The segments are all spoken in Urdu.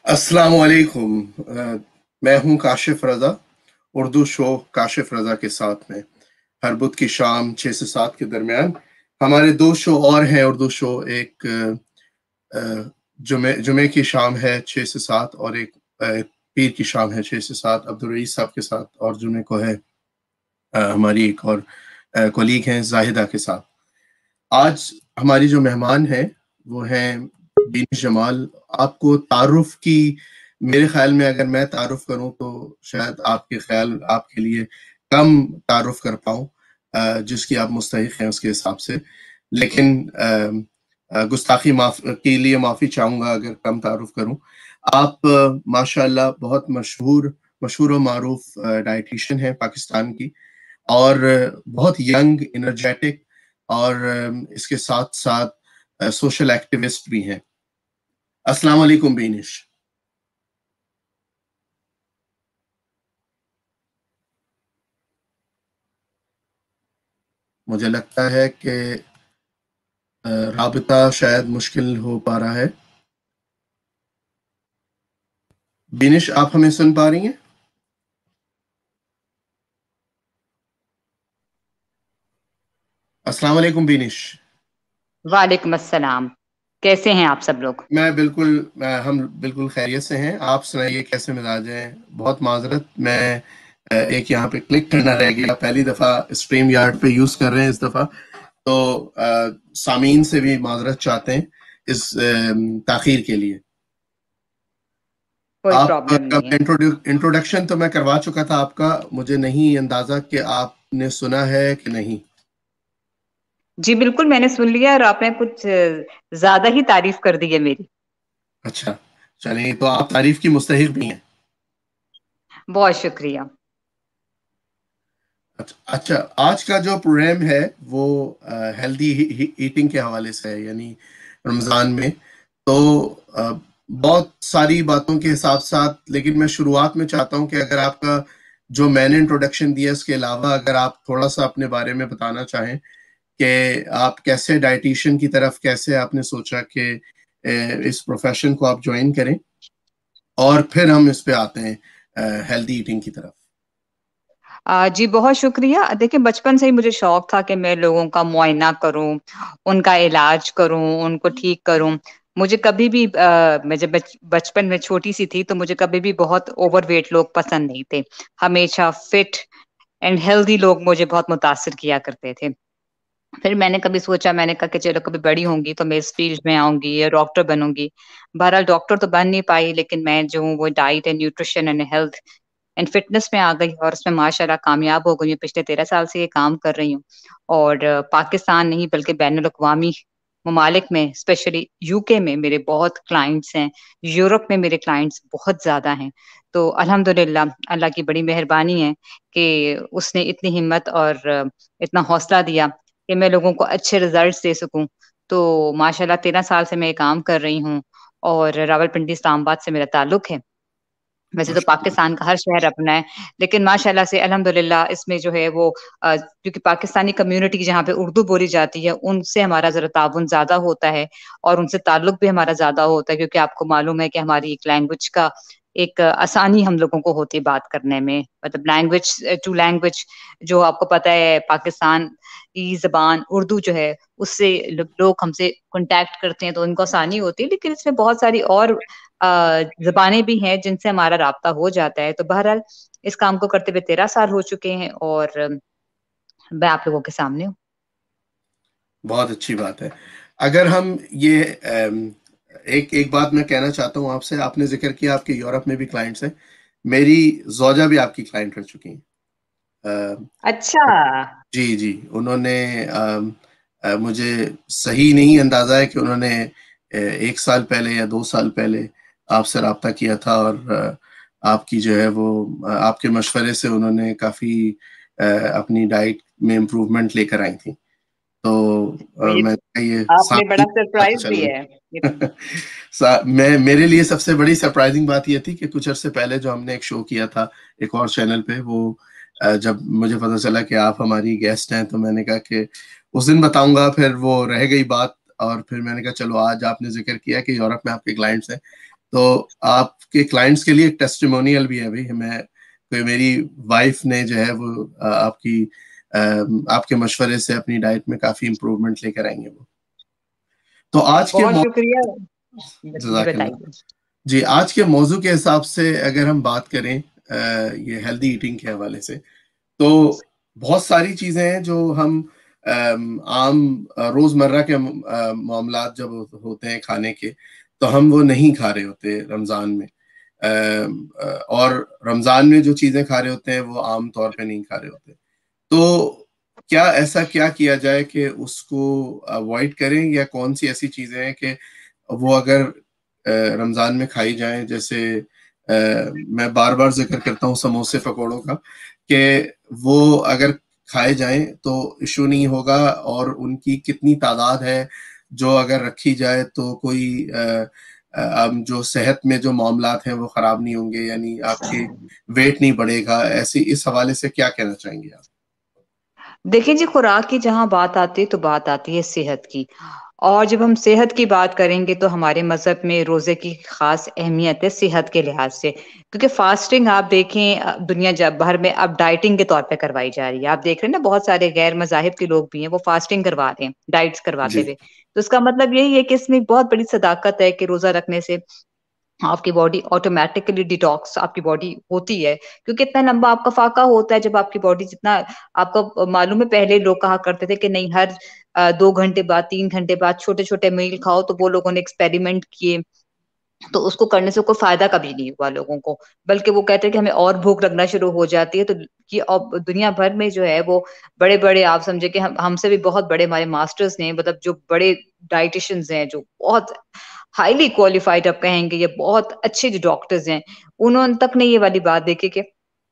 अस्सलाम वालेकुम। मैं हूं काशिफ रजा। उर्दू शो काशिफ रजा के साथ में हर बुध की शाम 6 से 7 के दरमियान हमारे दो शो और हैं उर्दू शो। एक जुमे की शाम है 6 से 7 और एक पीर की शाम है 6 से 7 अब्दुल रईस साहब के साथ, और जुमे को है हमारी एक और कोलीग हैं जाहिदा के साथ। आज हमारी जो मेहमान है वो हैं बीनिश जमाल। आपको तारुफ की, मेरे ख्याल में अगर मैं तारुफ करूं तो शायद आपके लिए कम तारुफ कर पाऊं जिसकी आप मुस्तहिक हैं उसके हिसाब से, लेकिन गुस्ताखी के लिए माफ़ी चाहूँगा अगर कम तारुफ करूं। आप माशाअल्लाह बहुत मशहूर व मारूफ डाइटिशियन हैं पाकिस्तान की, और बहुत यंग, एनर्जेटिक, और इसके साथ साथ सोशल एक्टिविस्ट भी हैं। अस्सलाम वालेकुम बीनिश। मुझे लगता है कि राबिता शायद मुश्किल हो पा रहा है। बीनिश, आप हमें सुन पा रही हैं? अस्सलाम वालेकुम बीनिश। वालेकुम अस्सलाम। कैसे हैं आप सब लोग? हम बिल्कुल खैरियत से हैं। आप सुनाइए, कैसे मिजाज हैं? बहुत माजरत, मैं एक यहाँ पे क्लिक करना रह गया। पहली दफ़ा स्ट्रीम यार्ड पे यूज़ कर रहे हैं इस दफ़ा, तो सामीन से भी माजरत चाहते हैं इस ताखीर के लिए। कोई आपका प्रॉब्लम नहीं है। इंट्रोडक्शन तो मैं करवा चुका था आपका, मुझे नहीं अंदाजा कि आपने सुना है कि नहीं। जी बिल्कुल, मैंने सुन लिया और आपने कुछ ज्यादा ही तारीफ कर दी है मेरी। अच्छा, चलिए, तो आप तारीफ की मुस्तहिक भी हैं। बहुत शुक्रिया। अच्छा, आज का जो प्रोग्राम है वो हेल्दी ईटिंग के हवाले से है, यानी रमज़ान में। तो बहुत सारी बातों के साथ साथ, लेकिन मैं शुरुआत में चाहता हूं कि अगर आपका जो मैंने इंट्रोडक्शन दिया इसके अलावा अगर आप थोड़ा सा अपने बारे में बताना चाहें कि आप कैसे डाइटिशियन की तरफ, कैसे आपने सोचा कि इस प्रोफेशन को आप ज्वाइन करें, और फिर हम इस पे आते हैं हेल्दी ईटिंग की तरफ। जी बहुत शुक्रिया। देखिए, बचपन से ही मुझे शौक था कि मैं लोगों का मुआयना करूं, उनका इलाज करूं, उनको ठीक करूं। मुझे कभी भी मैं जब बचपन में छोटी सी थी तो मुझे कभी भी बहुत ओवरवेट लोग पसंद नहीं थे। हमेशा फिट एंड हेल्दी लोग मुझे बहुत मुतासिर किया करते थे। फिर मैंने कभी सोचा, मैंने कहा कि चलो कभी बड़ी होंगी तो मैं इस फील्ड में आऊंगी या डॉक्टर बनूंगी। बहरहाल डॉक्टर तो बन नहीं पाई, लेकिन मैं जो हूँ वो diet and nutrition and health and fitness में आ गई और उसमें माशाल्लाह कामयाब हो गई हूँ। पिछले 13 साल से ये काम कर रही हूँ। और पाकिस्तान नहीं बल्कि बैनुल अक़वामी ममालिक में, स्पेशली यूके में मेरे बहुत क्लाइंट्स हैं। यूरोप में मेरे क्लाइंट्स बहुत ज्यादा हैं। तो अल्हम्दुलिल्लाह, अल्लाह की बड़ी मेहरबानी है कि उसने इतनी हिम्मत और इतना हौसला दिया कि मैं लोगों को अच्छे रिजल्ट्स दे सकूं। तो माशाल्लाह 13 साल से मैं ये काम कर रही हूँ। और रावलपिंडी इस्लामाबाद से मेरा ताल्लुक है। वैसे तो माशाल्लाह। पाकिस्तान का हर शहर अपना है, लेकिन माशाल्लाह से अल्हम्दुलिल्लाह इसमें जो है वो क्योंकि पाकिस्तानी कम्युनिटी जहाँ पे उर्दू बोली जाती है उनसे हमारा ज़रा ताउन ज़्यादा होता है और उनसे ताल्लुक भी हमारा ज़्यादा होता है, क्योंकि आपको मालूम है कि हमारी एक लैंग्वेज का एक आसानी हम लोगों को होती है बात करने में। मतलब लैंग्वेज टू लैंग्वेज, जो आपको पता है पाकिस्तान की ज़बान उर्दू जो है उससे लोग हमसे कॉन्टैक्ट करते हैं तो उनको आसानी होती है, लेकिन इसमें बहुत सारी और ज़बानें भी हैं जिनसे हमारा राब्ता हो जाता है। तो बहरहाल इस काम को करते हुए 13 साल हो चुके हैं और मैं आप लोगों के सामने हूँ। बहुत अच्छी बात है। अगर हम ये एक एक बात मैं कहना चाहता हूँ आपसे, आपने जिक्र किया आपके यूरोप में भी क्लाइंट्स हैं। मेरी ज़ौजा भी आपकी क्लाइंट रह चुकी हैं। अच्छा। जी जी, उन्होंने मुझे सही नहीं अंदाज़ा है कि उन्होंने 1 साल पहले या 2 साल पहले आपसे रब्ता किया था, और आपकी जो है वो आपके मशवरे से उन्होंने काफ़ी अपनी डाइट में इम्प्रूवमेंट लेकर आई थी। तो तो ये मैं ये आपने सामने बड़ा पता सरप्राइज चल दिया है ये तो। गई। मैं, मेरे लिए सबसे बड़ी सरप्राइजिंग बात ये थी कि कुछ अर्से पहले जो हमने एक शो किया था एक और चैनल पे, वो जब मुझे पता चला कि आप हमारी गेस्ट हैं तो मैंने कहा कि उस दिन बताऊंगा, फिर वो रह गई बात। और फिर मैंने कहा चलो आज आपने जिक्र किया कि यूरोप में आपके क्लाइंट्स हैं, تو آپ کے کلائنٹس کے لیے ایک ٹیسٹیمونیل بھی ہے بھائی، میری وائف نے جو ہے وہ آپ کے مشورے سے اپنی ڈائٹ میں کافی امپروومنٹ لے کر آئیں گے وہ. تو آج کے بہت شکریہ. جی جزاک اللہ. بتائیے. جی، آج کے موضوع کے حساب سے اگر ہم بات کریں یہ ہیلدی ایٹنگ کے حوالے سے، تو بہت ساری چیزیں ہیں جو ہم عام روزمرہ کے معاملات جب ہوتے ہیں کھانے کے، تو ہم وہ نہیں کھا رہے ہوتے رمضان میں، اور رمضان میں جو چیزیں کھا رہے ہوتے ہیں وہ عام طور پہ نہیں کھا رہے ہوتے. تو ایسا کیا کیا جائے کہ اس کو اوائڈ کریں، یا کون سی ایسی چیزیں ہیں کہ وہ اگر رمضان میں کھائی جائیں؟ جیسے میں بار بار ذکر کرتا ہوں سموسے پکوڑوں کا، کہ وہ اگر کھائے جائیں تو ایشو نہیں ہوگا، اور ان کی کتنی تعداد ہے جو اگر رکھی جائے تو کوئی جو صحت میں جو معاملات ہیں وہ خراب نہیں ہوں گے، یعنی آپ کے ویٹ نہیں بڑھے گا. اس حوالے سے کیا کہنا چاہیں گے آپ؟ دیکھیں جی، خوراک کی جہاں بات آتی ہے تو بات آتی ہے صحت کی، اور جب ہم صحت کی بات کریں گے تو ہمارے مذہب میں روزے کی خاص اہمیت ہے صحت کے لحاظ سے. کیونکہ فاسٹنگ آپ دیکھیں دنیا بھر میں اب ڈائٹنگ کے طور پہ کروائی جا رہی ہے. آپ دیکھ رہے ہیں نا، بہت سارے غیر مذاہب کے لوگ بھی ہیں وہ فاسٹنگ کروا رہے ہیں، ڈائٹس کرواتے جی ہوئے. تو اس کا مطلب یہی ہے کہ اس میں بہت بڑی صداقت ہے کہ روزہ رکھنے سے آپ کی باڈی آٹومیٹکلی ڈیٹاکس آپ کی باڈی ہوتی ہے. کیونکہ اتنا لمبا آپ کا فاقہ ہوتا ہے جب آپ کی باڈی جتنا آپ کو معلوم ہے. پہلے لوگ کہا کرتے تھے کہ نہیں، ہر 2 گھنٹے بعد 3 گھنٹے بعد چھوٹے چھوٹے میل کھاؤ. تو وہ لوگوں نے ایکسپیریمنٹ کیے، تو اس کو کرنے سے کوئی فائدہ کبھی نہیں ہوا لوگوں کو، بلکہ وہ کہتے ہیں کہ ہمیں اور بھوک لگنا شروع ہو جاتی ہے. تو دنیا بھر میں جو ہے وہ بڑے بڑے، آپ سمجھے کہ ہم سے بھی بہت بڑے ہمارے ماسٹرز نے، مطلب جو بڑے ڈائٹیشنز ہیں، جو بہت ہائیلی کوالیفائڈ آپ کہیں گے، یہ بہت اچھے جو ڈاکٹرز ہیں، انہوں تک نے یہ والی بات دیکھی کہ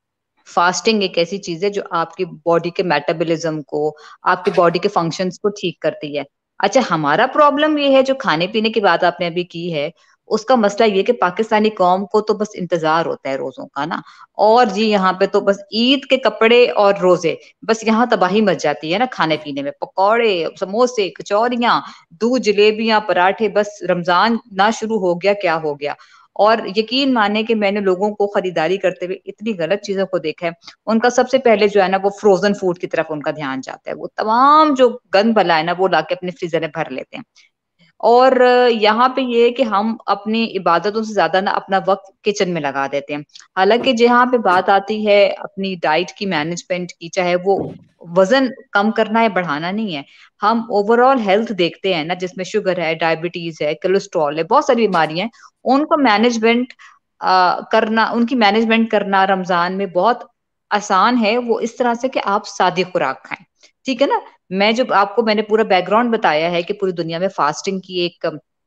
فاسٹنگ ایک ایسی چیز ہے جو آپ کی باڈی کے میٹابولزم کو، آپ کی باڈی کے فنکشنز کو ٹھیک کرتی ہے. اچھا، ہمارا پرابلم یہ ہے جو کھانے پینے کی بات آپ نے ابھی کی ہے، اس کا مسئلہ یہ کہ پاکستانی قوم کو تو بس انتظار ہوتا ہے روزوں کا نا. اور جی یہاں پہ تو بس عید کے کپڑے اور روزے، بس یہاں تباہی مچ جاتی ہے نا کھانے پینے میں. پکوڑے، سموسے، کچوریاں، دودھ، جلیبیاں، پراٹھے، بس رمضان نہ شروع ہو گیا کیا ہو گیا. اور یقین مانے کہ میں نے لوگوں کو خریداری کرتے ہوئے اتنی غلط چیزوں کو دیکھا ہے. ان کا سب سے پہلے جو ہے نا وہ فروزن فوڈ کی طرف ان کا دھیان جاتا ہے. وہ تمام جو گند بلا ہے نا وہ لا کے اپنے فریزر میں بھر لیتے ہیں. اور یہاں پہ یہ ہے کہ ہم اپنی عبادتوں سے زیادہ نا اپنا وقت کچن میں لگا دیتے ہیں. حالانکہ جہاں پہ بات آتی ہے اپنی ڈائٹ کی مینجمنٹ کی، چاہے وہ وزن کم کرنا ہے بڑھانا نہیں ہے، ہم اوور آل ہیلتھ دیکھتے ہیں نا، جس میں شوگر ہے، ڈائبٹیز ہے، کولیسٹرول ہے، بہت ساری بیماریاں ہیں. ان کو مینجمنٹ کرنا، ان کی مینجمنٹ کرنا رمضان میں بہت آسان ہے. وہ اس طرح سے کہ آپ سادی خوراک کھائیں، ٹھیک ہے نا. میں نے پورا بیک گراؤنڈ بتایا ہے کہ پوری دنیا میں فاسٹنگ کی ایک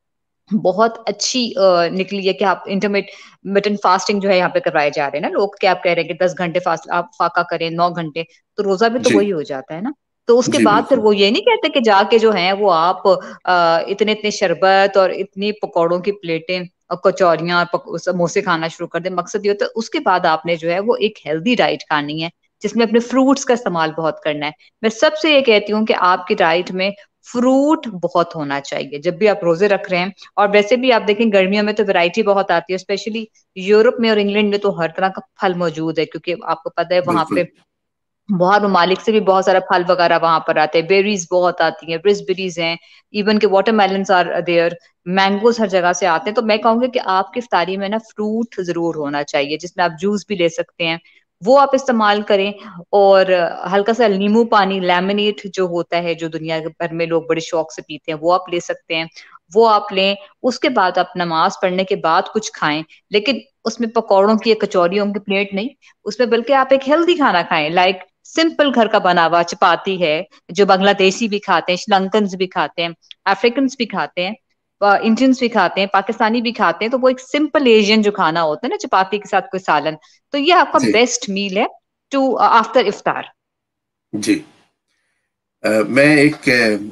بہت اچھی نکلی ہے کہ آپ انٹرمیٹنٹ فاسٹنگ جو ہے یہاں پہ کروائے جا رہے ہیں نا. لوگ کیا آپ کہہ رہے ہیں کہ 10 گھنٹے آپ فاقہ کریں، 9 گھنٹے، تو روزہ بھی تو جی وہی ہو جاتا ہے نا. تو اس کے جی بعد پھر بالکل. وہ یہ نہیں کہتے کہ جا کے جو ہیں وہ آپ اتنے شربت اور اتنی پکوڑوں کی پلیٹیں اور کچوریاں اور سموسے کھانا شروع کر دیں. مقصد یہ ہوتا ہے اس کے بعد آپ نے جو ہے وہ ایک ہیلدی ڈائٹ کھانی ہے جس میں اپنے فروٹس کا استعمال بہت کرنا ہے. میں سب سے یہ کہتی ہوں کہ آپ کی ڈائٹ میں فروٹ بہت ہونا چاہیے جب بھی آپ روزے رکھ رہے ہیں. اور ویسے بھی آپ دیکھیں گرمیوں میں تو ویرائٹی بہت آتی ہے، اسپیشلی یورپ میں اور انگلینڈ میں تو ہر طرح کا پھل موجود ہے. کیونکہ آپ کو پتہ ہے وہاں بالکل پہ باہر ممالک سے بھی بہت سارا پھل وغیرہ وہاں پر آتے ہیں. بیریز بہت آتی ہیں، رسبیریز ہیں، ایون کہ watermelons are there, mangoes ہر جگہ سے آتے ہیں. تو میں کہوں گی کہ آپ کی افطاری میں نا فروٹ ضرور ہونا چاہیے، جس میں آپ جوس بھی لے سکتے ہیں، وہ آپ استعمال کریں. اور ہلکا سا نیمبو پانی، لیمنیٹ جو ہوتا ہے جو دنیا بھر میں لوگ بڑے شوق سے پیتے ہیں، وہ آپ لے سکتے ہیں، وہ آپ لیں. اس کے بعد آپ نماز پڑھنے کے بعد کچھ کھائیں، لیکن اس میں پکوڑوں کی یا کچوریوں کی پلیٹ نہیں، اس میں بلکہ آپ ایک ہیلدی کھانا کھائیں. لائک سمپل گھر کا بنا ہوا چپاتی ہے جو بنگلہ دیشی بھی کھاتے ہیں، شری لنکنز بھی کھاتے ہیں، افریقنس بھی کھاتے ہیں، انڈینس بھی کھاتے ہیں، پاکستانی بھی کھاتے ہیں. تو وہ ایک سمپل ایشین جو کھانا ہوتا ہے نا، چپاتی کے ساتھ کوئی سالن، تو یہ آپ کا جی بیسٹ میل ہے ٹو آفٹر افطار. جی. میں ایک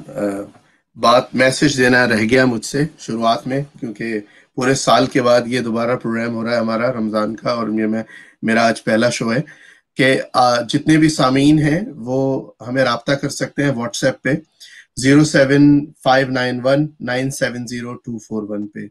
بات میسج دینا رہ گیا مجھ سے شروعات میں، کیونکہ پورے سال کے بعد یہ دوبارہ پروگرام ہو رہا ہے ہمارا رمضان کا، اور میرا آج پہلا شو ہے کہ جتنے بھی سامعین ہیں وہ ہمیں رابطہ کر سکتے ہیں واٹس ایپ پہ. 07591970241 پہ،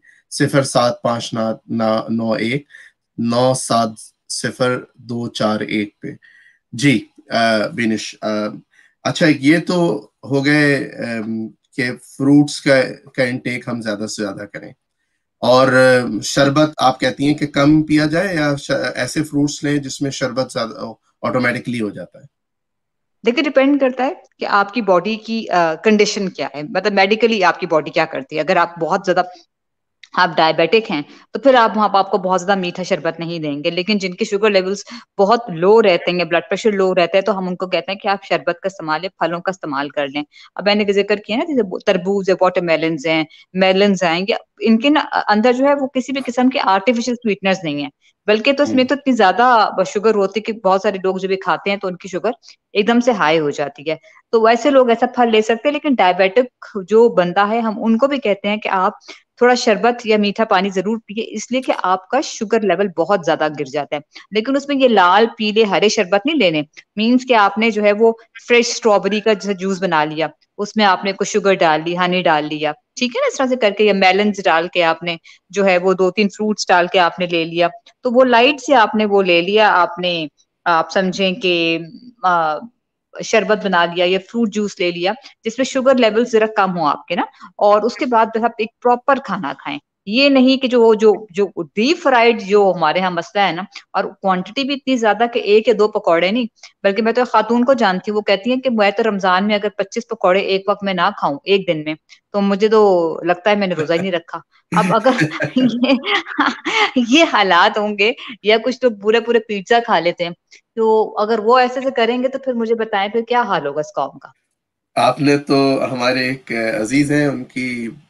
07591970241 پہ. جی بینش، اچھا یہ تو ہو گئے کہ فروٹس کا انٹیک ہم زیادہ سے زیادہ کریں، اور شربت آپ کہتی ہیں کہ کم پیا جائے، یا ایسے فروٹس لیں جس میں شربت زیادہ آٹومیٹکلی ہو جاتا ہے؟ دیکھیے ڈیپینڈ کرتا ہے کہ آپ کی باڈی کی کنڈیشن کیا ہے، مطلب میڈیکلی آپ کی باڈی کیا کرتی ہے. اگر آپ بہت زیادہ آپ ڈائبیٹک ہیں تو پھر آپ وہاں پہ آپ کو بہت زیادہ میٹھا شربت نہیں دیں گے. لیکن جن کے شوگر لیولز بہت لو رہتے ہیں، بلڈ پریشر لو رہتا ہے، تو ہم ان کو کہتے ہیں کہ آپ شربت کا استعمال یا پھلوں کا استعمال کر لیں. اب میں نے ذکر کیا نا، جیسے تربوز ہے، واٹر میلنز ہیں، میلنز ہیں، ان کے نا اندر جو ہے وہ کسی بھی قسم کے آرٹیفیشل سویٹنرز نہیں ہیں، بلکہ تو اس میں تو اتنی زیادہ شوگر ہوتی ہے کہ بہت سارے لوگ جو بھی کھاتے ہیں تو ان کی شوگر ایک دم سے ہائی ہو جاتی ہے. تو ویسے لوگ ایسا پھل لے سکتے ہیں. لیکن ڈائبیٹک جو بندہ ہے ہم ان کو بھی کہتے ہیں کہ آپ تھوڑا شربت یا میٹھا پانی ضرور پیے، اس لیے کہ آپ کا شوگر لیول بہت زیادہ گر جاتا ہے. لیکن اس میں یہ لال پیلے ہرے شربت نہیں لینے. مینس کہ آپ نے جو ہے وہ فریش اسٹرابری کا جیسے جوس بنا لیا، اس میں آپ نے کچھ شوگر ڈال لی، ہنی ڈال لیا، ٹھیک ہے نا، اس طرح سے کر کے، یا میلنز ڈال کے آپ نے جو ہے وہ 2-3 فروٹس ڈال کے آپ نے لے لیا، تو وہ لائٹ سے آپ نے وہ لے لیا، آپ نے آپ سمجھیں کہ شربت بنا لیا یا فروٹ جوس لے لیا جس میں شوگر لیول ذرا کم ہو آپ کے نا. اور اس کے بعد آپ ایک پراپر کھانا کھائیں. یہ نہیں کہ جو ڈیپ فرائیڈ جو ہمارے یہاں مسئلہ ہے نا، اور کوانٹٹی بھی اتنی زیادہ کہ 1 یا 2 پکوڑے نہیں، بلکہ میں تو ایک خاتون کو جانتی ہوں، وہ کہتی ہیں کہ میں تو رمضان میں اگر 25 پکوڑے ایک وقت میں نہ کھاؤں ایک دن میں تو مجھے تو لگتا ہے میں نے روزہ ہی نہیں رکھا. اب اگر یہ حالات ہوں گے، یا کچھ تو پورے پیزا کھا لیتے ہیں، تو اگر وہ ایسے کریں گے تو پھر مجھے بتائیں پھر کیا حال ہوگا اس قوم کا. آپ نے تو ہمارے ایک عزیز ہیں، ان کی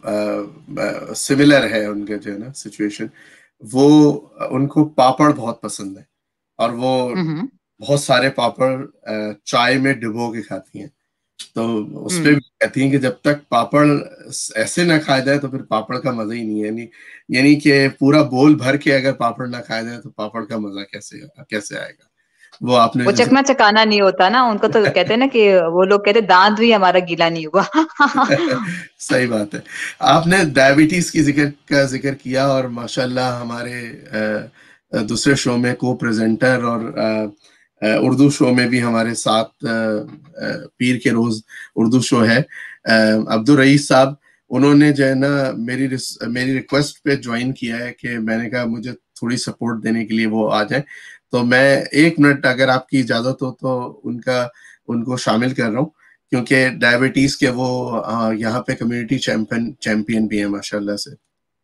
سملر ہے ان کے جو ہے نا سچویشن، وہ ان کو پاپڑ بہت پسند ہے، اور وہ بہت سارے پاپڑ چائے میں ڈبو کے کھاتی ہیں. تو اس پہ بھی کہتی ہیں کہ جب تک پاپڑ ایسے نہ کھایا جائے تو پھر پاپڑ کا مزہ ہی نہیں ہے. یعنی کہ پورا بول بھر کے اگر پاپڑ نہ کھایا جائے تو پاپڑ کا مزہ کیسے آئے گا. وہ آپ نے وہ چکنا چکانا نہیں ہوتا نا ان کو، تو کہتے ہیں نا کہ وہ لوگ کہتے ہیں دانت بھی ہمارا گیلا نہیں ہوا. صحیح بات ہے. آپ نے ڈائبٹیز کی ذکر کیا، اور ماشاءاللہ ہمارے دوسرے شو میں کو پریزنٹر اور اردو شو میں بھی ہمارے ساتھ پیر کے روز اردو شو ہے عبدالرئیس صاحب، انہوں نے جو ہے نا میری ریکویسٹ پہ جوائن کیا ہے کہ میں نے کہا مجھے تھوڑی سپورٹ دینے کے لیے وہ آ جائیں. تو میں 1 منٹ اگر آپ کی اجازت ہو تو ان کو شامل کر رہا ہوں، کیونکہ ڈائبٹیز کے وہ یہاں پہ کمیونٹی چیمپئن بھی ہیں ماشاءاللہ سے.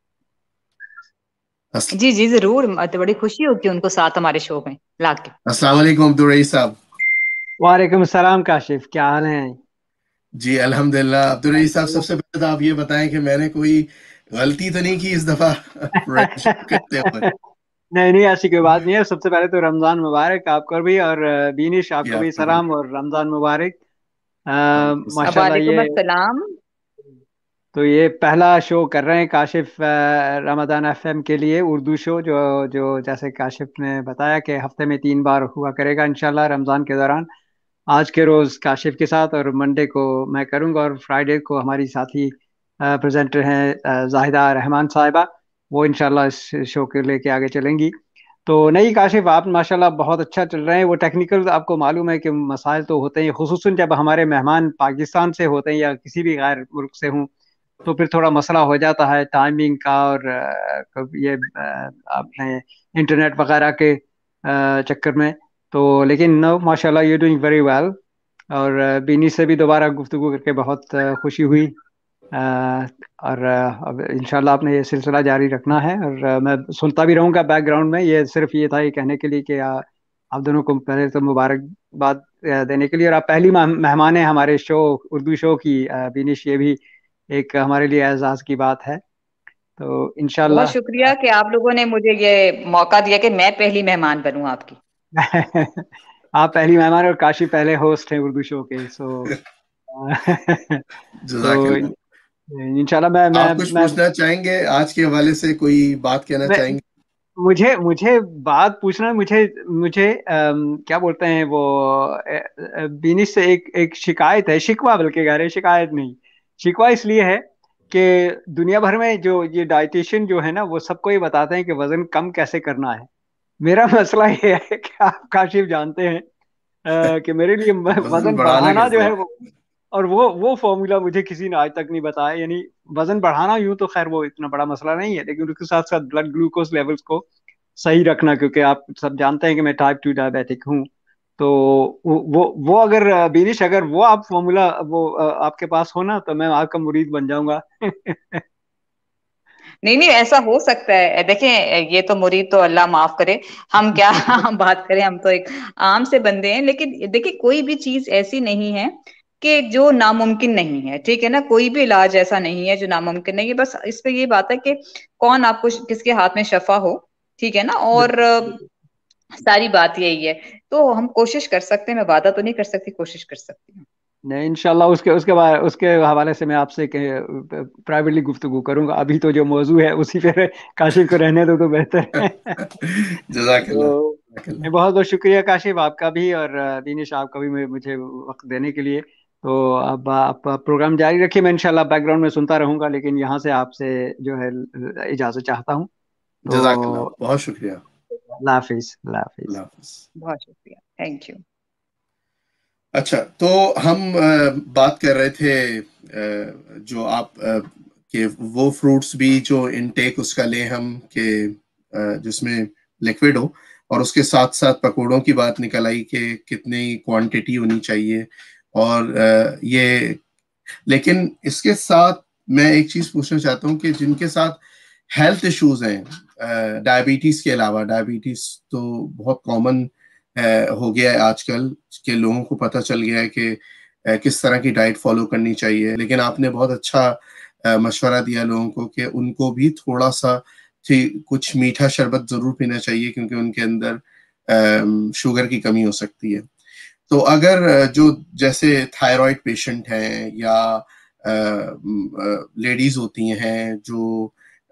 جی جی ضرور، بڑی خوشی ہوتی ہے ان کو ساتھ ہمارے شو میں لا کے. السلام علیکم عبدالرئیس صاحب. وعلیکم السلام کاشف، کیا حال ہیں؟ جی الحمدللہ. عبدالرئیس صاحب، سب سے پہلے تو آپ یہ بتائیں کہ میں نے کوئی غلطی تو نہیں کی اس دفعہ کرتے ہوئے؟ نہیں ایسی کوئی بات نہیں ہے. سب سے پہلے تو رمضان مبارک آپ کو بھی، اور بینش آپ کو بھی سلام اور رمضان مبارک. ماشاءاللہ وعلیکم السلام. تو یہ پہلا شو کر رہے ہیں کاشف رمضان ایف ایم کے لیے، اردو شو، جو جیسے کاشف نے بتایا کہ ہفتے میں 3 بار ہوا کرے گا انشاءاللہ رمضان کے دوران. آج کے روز کاشف کے ساتھ، اور منڈے کو میں کروں گا، اور فرائیڈے کو ہماری ساتھی پریزنٹر ہیں زاہدہ رحمان صاحبہ، وہ انشاءاللہ اس شو کے لے کے آگے چلیں گی. تو نہیں کاشف، آپ ماشاءاللہ بہت اچھا چل رہے ہیں. وہ ٹیکنیکل آپ کو معلوم ہے کہ مسائل تو ہوتے ہیں، خصوصاً جب ہمارے مہمان پاکستان سے ہوتے ہیں یا کسی بھی غیر ملک سے ہوں تو پھر تھوڑا مسئلہ ہو جاتا ہے ٹائمنگ کا، اور یہ اپنے انٹرنیٹ وغیرہ کے چکر میں. تو لیکن نو ماشاءاللہ یو ڈوئنگ ویری ویل. اور بینی سے بھی دوبارہ گفتگو کر کے بہت خوشی ہوئی، اور اب انشاءاللہ آپ نے یہ سلسلہ جاری رکھنا ہے، اور میں سنتا بھی رہوں گا بیک گراؤنڈ میں. یہ صرف یہ تھا یہ کہنے کے لیے کہ آپ دونوں کو پہلے تو مبارکباد دینے کے لیے، اور آپ پہلی مہمان ہیں ہمارے شو اردو شو کی بینش، یہ بھی ایک ہمارے لیے اعزاز کی بات ہے. تو انشاءاللہ بہت شکریہ کہ آپ لوگوں نے مجھے یہ موقع دیا کہ میں پہلی مہمان بنوں آپ کی. آپ پہلی مہمان اور کاشی پہلے ہوسٹ ہیں اردو شو کے. جزاک اللہ. انشاءاللہ آپ کچھ پوچھنا چاہیں گے آج کے حوالے سے، کوئی بات کہنا چاہیں گے؟ مجھے بات پوچھنا، مجھے کیا بولتے ہیں وہ بینش سے ایک شکایت ہے، شکوہ بلکہ کہہ رہے، شکایت نہیں، شکوہ اس لیے ہے کہ دنیا بھر میں جو یہ ڈائٹیشین جو ہے نا وہ سب کو یہ بتاتے ہیں کہ وزن کم کیسے کرنا ہے. میرا مسئلہ یہ ہے کہ آپ کاشف جانتے ہیں کہ میرے لیے وزن بڑھانا بڑھانا جو کیسے ہے وہ، اور وہ فارمولا مجھے کسی نے آج تک نہیں بتایا. یعنی وزن بڑھانا یوں تو خیر وہ اتنا بڑا مسئلہ نہیں ہے، لیکن اس کے ساتھ ساتھ بلڈ گلوکوز لیولز کو صحیح رکھنا، کیونکہ آپ سب جانتے ہیں کہ میں ٹائپ 2 ڈائبیٹک ہوں. تو وہ اگر بینش، اگر وہ آپ فارمولا وہ آپ کے پاس ہونا تو میں آپ کا مرید بن جاؤں گا. نہیں ایسا ہو سکتا ہے. دیکھیں یہ تو مرید تو اللہ معاف کرے، ہم کیا بات کریں، ہم تو ایک عام سے بندے ہیں. لیکن دیکھیں کوئی بھی چیز ایسی نہیں ہے کہ جو ناممکن نہیں ہے، ٹھیک ہے نا. کوئی بھی علاج ایسا نہیں ہے جو ناممکن نہیں ہے. بس اس پہ یہ بات ہے کہ کون آپ کو کس کے ہاتھ میں شفا ہو، ٹھیک ہے نا. اور ساری بات یہی ہے. تو ہم کوشش کر سکتے ہیں، میں وعدہ تو نہیں کر سکتی، کوشش کر سکتی ہوں. نہیں انشاءاللہ اس کے حوالے سے میں آپ سے پرائیویٹلی گفتگو کروں گا. ابھی تو جو موضوع ہے اسی پہ کاشف کو رہنے دو تو بہتر ہے. جزاک اللہ. تو بہت بہت شکریہ کاشف آپ کا بھی، اور دینش آپ کا بھی مجھے وقت دینے کے لیے. تو اب آپ پروگرام جاری رکھیے، میں انشاءاللہ بیک گراؤنڈ میں سنتا رہوں گا، لیکن یہاں سے آپ سے جو ہے اجازت چاہتا ہوں. جزاک اللہ، بہت شکریہ. اللہ حافظ. اللہ حافظ. اللہ حافظ. بہت شکریہ، تھینک یو. اچھا، تو ہم بات کر رہے تھے جو آپ کہ وہ فروٹس بھی جو انٹیک اس کا لیں ہم، کہ جس میں لیکوڈ ہو، اور اس کے ساتھ ساتھ پکوڑوں کی بات نکل آئی کہ کتنی کوانٹٹی ہونی چاہیے. اور یہ، لیکن اس کے ساتھ میں ایک چیز پوچھنا چاہتا ہوں کہ جن کے ساتھ ہیلتھ ایشوز ہیں، ڈائبٹیز کے علاوہ، ڈائبٹیز تو بہت کامن ہو گیا ہے آج کل، کہ لوگوں کو پتہ چل گیا ہے کہ کس طرح کی ڈائٹ فالو کرنی چاہیے. لیکن آپ نے بہت اچھا مشورہ دیا لوگوں کو کہ ان کو بھی تھوڑا سا کچھ میٹھا شربت ضرور پینا چاہیے، کیونکہ ان کے اندر شوگر کی کمی ہو سکتی ہے. تو اگر جو جیسے تھائرائڈ پیشنٹ ہیں، یا لیڈیز ہوتی ہیں جو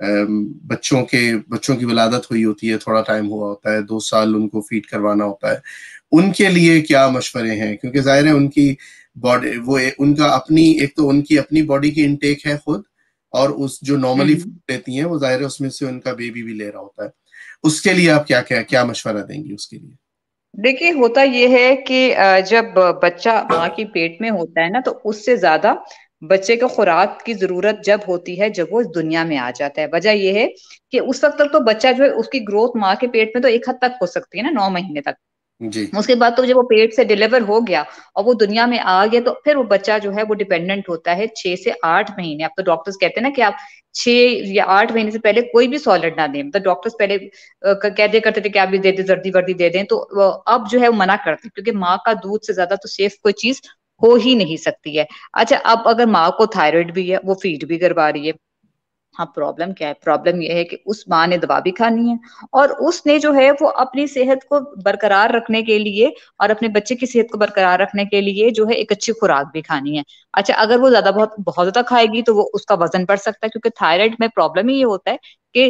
بچوں کی ولادت ہوئی ہوتی ہے، تھوڑا ٹائم ہوا ہوتا ہے، 2 سال ان کو فیڈ کروانا ہوتا ہے، ان کے لیے کیا مشورے ہیں؟ کیونکہ ظاہر ہے ان کی باڈی، وہ ان کا اپنی، ایک تو ان کی اپنی باڈی کی انٹیک ہے خود، اور اس جو نارملی فوڈ لیتی ہیں وہ ظاہر ہے اس میں سے ان کا بیبی بھی لے رہا ہوتا ہے. اس کے لیے آپ کیا مشورہ دیں گی اس کے لیے؟ دیکھیے ہوتا یہ ہے کہ جب بچہ ماں کی پیٹ میں ہوتا ہے نا، تو اس سے زیادہ بچے کو خوراک کی ضرورت جب ہوتی ہے جب وہ اس دنیا میں آ جاتا ہے. وجہ یہ ہے کہ اس وقت تک تو بچہ جو ہے اس کی گروتھ ماں کے پیٹ میں تو ایک حد تک ہو سکتی ہے نا، 9 مہینے تک. جی. اس کے بعد تو جب وہ پیٹ سے ڈیلیور ہو گیا اور وہ دنیا میں آ گیا، تو پھر وہ بچہ جو ہے وہ ڈیپینڈنٹ ہوتا ہے 6 سے 8 مہینے. اب تو ڈاکٹرز کہتے ہیں نا کہ آپ 6 یا 8 مہینے سے پہلے کوئی بھی سالڈ نہ دیں. تو ڈاکٹرز پہلے کہتے کرتے تھے کہ آپ بھی دے دیں، زردی وردی دے دیں. تو اب جو ہے وہ منع کرتے، کیونکہ ماں کا دودھ سے زیادہ تو سیف کوئی چیز ہو ہی نہیں سکتی ہے. اچھا، اب اگر ماں کو تھائرائڈ بھی ہے، وہ فیڈ بھی کروا رہی ہے، ہاں پرابلم کیا ہے؟ پرابلم یہ ہے کہ اس ماں نے دوا بھی کھانی ہے، اور اس نے جو ہے وہ اپنی صحت کو برقرار رکھنے کے لیے اور اپنے بچے کی صحت کو برقرار رکھنے کے لیے جو ہے ایک اچھی خوراک بھی کھانی ہے. اچھا، اگر وہ بہت زیادہ کھائے گی تو وہ اس کا وزن بڑھ سکتا ہے، کیونکہ تھائرائڈ میں پرابلم ہی یہ ہوتا ہے کہ